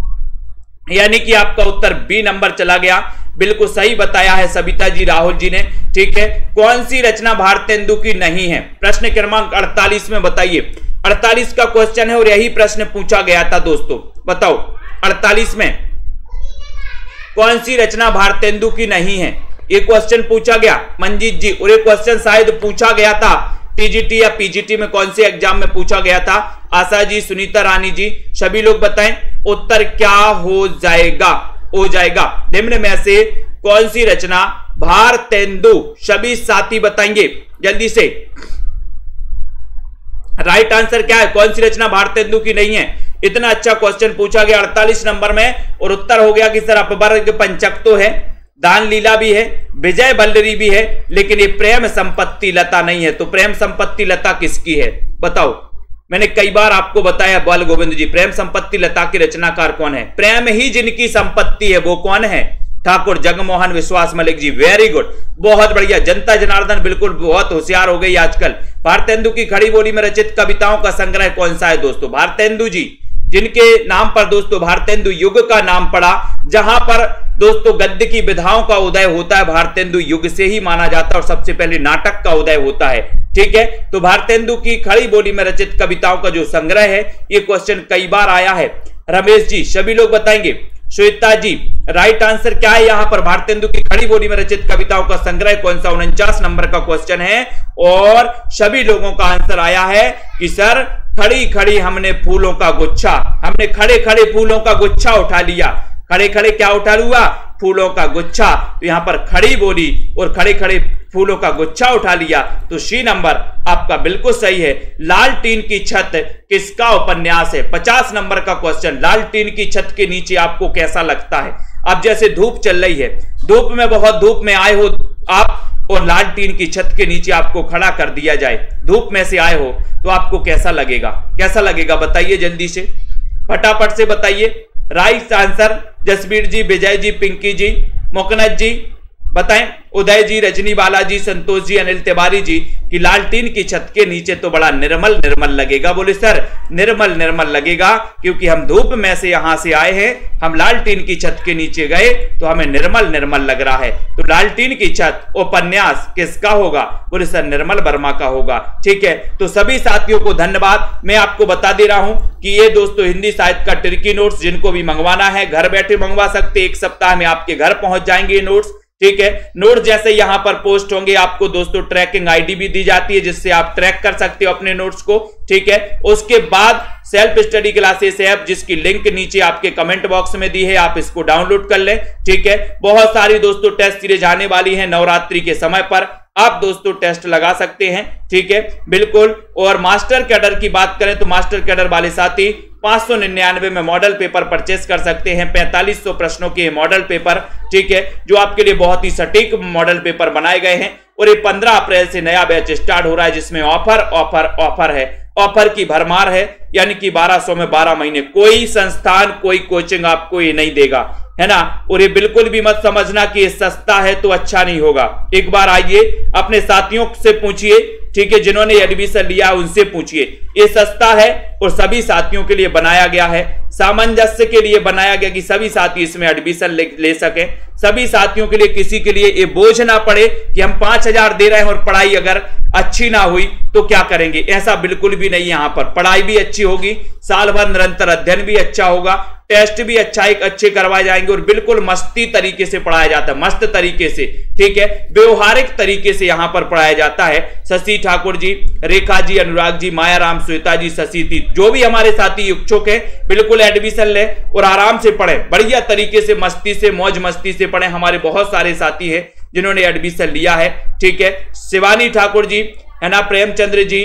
यानी कि आपका उत्तर बी नंबर चला गया। बिल्कुल सही बताया है सविता जी, राहुल जी ने, ठीक है। कौन सी रचना भारतेंदु की नहीं है? प्रश्न क्रमांक अड़तालीस में बताइए। अड़तालीस का क्वेश्चन है और यही प्रश्न पूछा गया था दोस्तों, बताओ अड़तालीस में कौन सी रचना भारतेंदु की नहीं है? ये क्वेश्चन पूछा गया मंजीत जी, और ये क्वेश्चन शायद पूछा गया था टीजीटी या पीजीटी में, कौन से एग्जाम में पूछा गया था? आशा जी, सुनीता रानी जी, सभी लोग बताएं उत्तर क्या हो जाएगा? हो जाएगा निम्न में से कौन सी रचना भारतेंदु? सभी साथी बताएंगे जल्दी से। राइट आंसर क्या है? कौन सी रचना भारतेंदु की नहीं है? इतना अच्छा क्वेश्चन पूछा गया अड़तालीस नंबर में, और उत्तर हो गया कि सर अपवर्ग पंचक तो है, दान लीला भी है, विजय बल्लरी भी है, लेकिन ये प्रेम संपत्ति लता नहीं है। तो प्रेम संपत्ति लता किसकी है बताओ? मैंने कई बार आपको बताया बाल गोविंद जी, प्रेम संपत्ति लता के रचनाकार कौन है? प्रेम ही जिनकी संपत्ति है वो कौन है? ठाकुर जगमोहन विश्वास मलिक जी। वेरी गुड, बहुत बढ़िया। जनता जनार्दन बिल्कुल बहुत होशियार हो गई आजकल। भारतेंदु की खड़ी बोली में रचित कविताओं का संग्रह कौन सा है दोस्तों? भारतेंदु जी, जिनके नाम पर दोस्तों भारतेंदु युग का नाम पड़ा, जहां पर दोस्तों गद्य की विधाओं का उदय होता है, भारतेंदु युग से ही माना जाता है, और सबसे पहले नाटक का उदय होता है। ठीक है, तो भारतेंदु की खड़ी बोली में रचित कविताओं का जो संग्रह है, ये क्वेश्चन कई बार आया है। रमेश जी, सभी लोग बताएंगे। श्वेता जी, राइट आंसर क्या है यहाँ पर? भारतेंदु की खड़ी बोली में रचित कविताओं का संग्रह कौन सा? उनचास नंबर का क्वेश्चन है, और सभी लोगों का आंसर आया है कि सर खड़ी खड़ी हमने फूलों का गुच्छा, हमने खड़े खड़े फूलों का गुच्छा उठा लिया। खड़े खड़े क्या उठा लिया? फूलों का गुच्छा। तो यहां पर खड़ी बोली और खड़े खड़े फूलों का गुच्छा उठा लिया, तो सी नंबर आपका बिल्कुल सही है। लाल टीन की छत किसका उपन्यास है? पचास नंबर का क्वेश्चन। लाल टीन की छत के नीचे आपको कैसा लगता है? अब जैसे धूप चल रही है, धूप में बहुत धूप में आए हो आप, और लाल टीन की छत के नीचे आपको खड़ा कर दिया जाए, धूप में से आए हो, तो आपको कैसा लगेगा? कैसा लगेगा बताइए जल्दी से, फटाफट से बताइए। राइट आंसर जसबीर जी, विजय जी, पिंकी जी, मोकनत जी बताएं। उदय जी, रजनी बालाजी, संतोष जी, अनिल तिवारी जी कि लालटीन की छत के नीचे तो बड़ा निर्मल निर्मल लगेगा। बोले सर निर्मल निर्मल लगेगा क्योंकि हम धूप में से यहां से आए हैं, हम लालटीन की छत के नीचे गए तो हमें निर्मल निर्मल लग रहा है। तो लालटीन की छत उपन्यास किसका होगा? बोले सर निर्मल वर्मा का होगा। ठीक है, तो सभी साथियों को धन्यवाद। मैं आपको बता दे रहा हूं कि ये दोस्तों हिंदी साहित्य का ट्रिकी नोट्स जिनको भी मंगवाना है घर बैठे मंगवा सकते, एक सप्ताह में आपके घर पहुंच जाएंगे ये नोट्स। ठीक है, नोट जैसे यहां पर पोस्ट होंगे आपको दोस्तों ट्रैकिंग आईडी भी दी जाती है जिससे आप ट्रैक कर सकते हो अपने नोट्स को। ठीक है, उसके बाद सेल्फ स्टडी क्लासेस ऐप जिसकी लिंक नीचे आपके कमेंट बॉक्स में दी है, आप इसको डाउनलोड कर लें। ठीक है, बहुत सारी दोस्तों टेस्ट सीरीज आने वाली है नवरात्रि के समय पर, आप दोस्तों टेस्ट लगा सकते हैं। ठीक है, बिल्कुल। और मास्टर कैडर की बात करें तो मास्टर कैडर वाले साथी पांच सौ निन्यानवे में मॉडल पेपर परचेस कर सकते हैं, पैंतालीस सौ प्रश्नों के मॉडल पेपर। ठीक है, जो आपके लिए बहुत ही सटीक मॉडल पेपर बनाए गए हैं। और ये पंद्रह अप्रैल से नया बैच स्टार्ट हो रहा है जिसमें ऑफर ऑफर ऑफर है, ऑफर की भरमार है, यानी कि बारह सौ में बारह महीने। कोई संस्थान कोई कोचिंग आपको ये नहीं देगा, है ना। और ये बिल्कुल भी मत समझना कि ये सस्ता है तो अच्छा नहीं होगा। एक बार आइए अपने साथियों से पूछिए, ठीक है, जिन्होंने एडमिशन लिया उनसे पूछिए, ये सस्ता है और सभी साथियों के लिए बनाया गया है, सामंजस्य के लिए बनाया गया कि सभी साथी इसमें एडमिशन ले, ले सकें। सभी साथियों के लिए किसी के लिए ये बोझ ना पड़े कि हम पांच हजार दे रहे हैं और पढ़ाई अगर अच्छी ना हुई तो क्या करेंगे, ऐसा बिल्कुल भी नहीं। यहां पर पढ़ाई भी अच्छी होगी, साल भर निरंतर अध्ययन भी अच्छा होगा, टेस्ट भी अच्छा एक अच्छे करवाए जाएंगे और बिल्कुल मस्ती तरीके से पढ़ाया जाता है, मस्त तरीके से। ठीक है, व्यवहारिक तरीके से यहां पर पढ़ाया जाता है। शशि ठाकुर जी, रेखा जी, अनुराग जी, माया राम, श्वेता जी, शशि थी, जो भी हमारे साथी इच्छुक है बिल्कुल एडमिशन ले और आराम से पढ़े, बढ़िया तरीके से मस्ती से मौज मस्ती से पढ़े। हमारे बहुत सारे साथी है जिन्होंने एडमिशन लिया है। ठीक है, शिवानी ठाकुर जी, है ना, प्रेमचंद्र जी,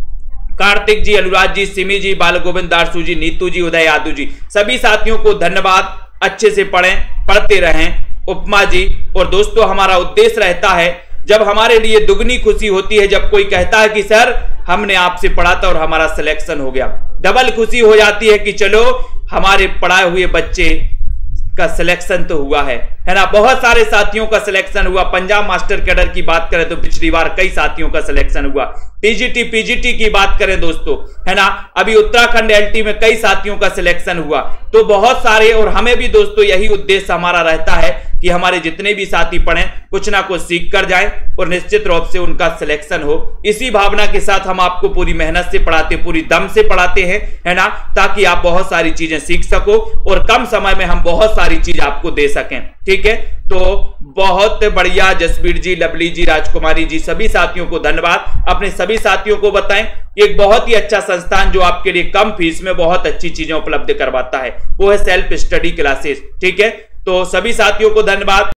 कार्तिक जी, अनुराग जी, सिमी जी, बाल गोविंद दारसू जी, नीतू जी, उदय यादव जी, सभी साथियों को धन्यवाद। अच्छे से पढ़ें, पढ़ते रहें। उपमा जी, और दोस्तों हमारा उद्देश्य रहता है, जब हमारे लिए दुगनी खुशी होती है जब कोई कहता है कि सर हमने आपसे पढ़ा था और हमारा सिलेक्शन हो गया, डबल खुशी हो जाती है कि चलो हमारे पढ़ाए हुए बच्चे का सिलेक्शन तो हुआ है, है ना। बहुत सारे साथियों का सिलेक्शन हुआ। पंजाब मास्टर कैडर की बात करें तो पिछली बार कई साथियों का सिलेक्शन हुआ। टीजीटी पीजीटी की बात करें दोस्तों, है ना, अभी उत्तराखंड एलटी में कई साथियों का सिलेक्शन हुआ। तो बहुत सारे, और हमें भी दोस्तों यही उद्देश्य हमारा रहता है कि हमारे जितने भी साथी पढ़ें कुछ ना कुछ सीख कर जाएं और निश्चित रूप से उनका सिलेक्शन हो। इसी भावना के साथ हम आपको पूरी मेहनत से पढ़ाते, पूरी दम से पढ़ाते हैं, है ना, ताकि आप बहुत सारी चीजें सीख सको और कम समय में हम बहुत सारी चीज आपको दे सकें। ठीक है, तो बहुत बढ़िया जसबीर जी, लवली जी, राजकुमारी जी, सभी साथियों को धन्यवाद। अपने सभी साथियों को बताएं कि एक बहुत ही अच्छा संस्थान जो आपके लिए कम फीस में बहुत अच्छी चीजें उपलब्ध करवाता है वो है सेल्फ स्टडी क्लासेस। ठीक है, तो सभी साथियों को धन्यवाद।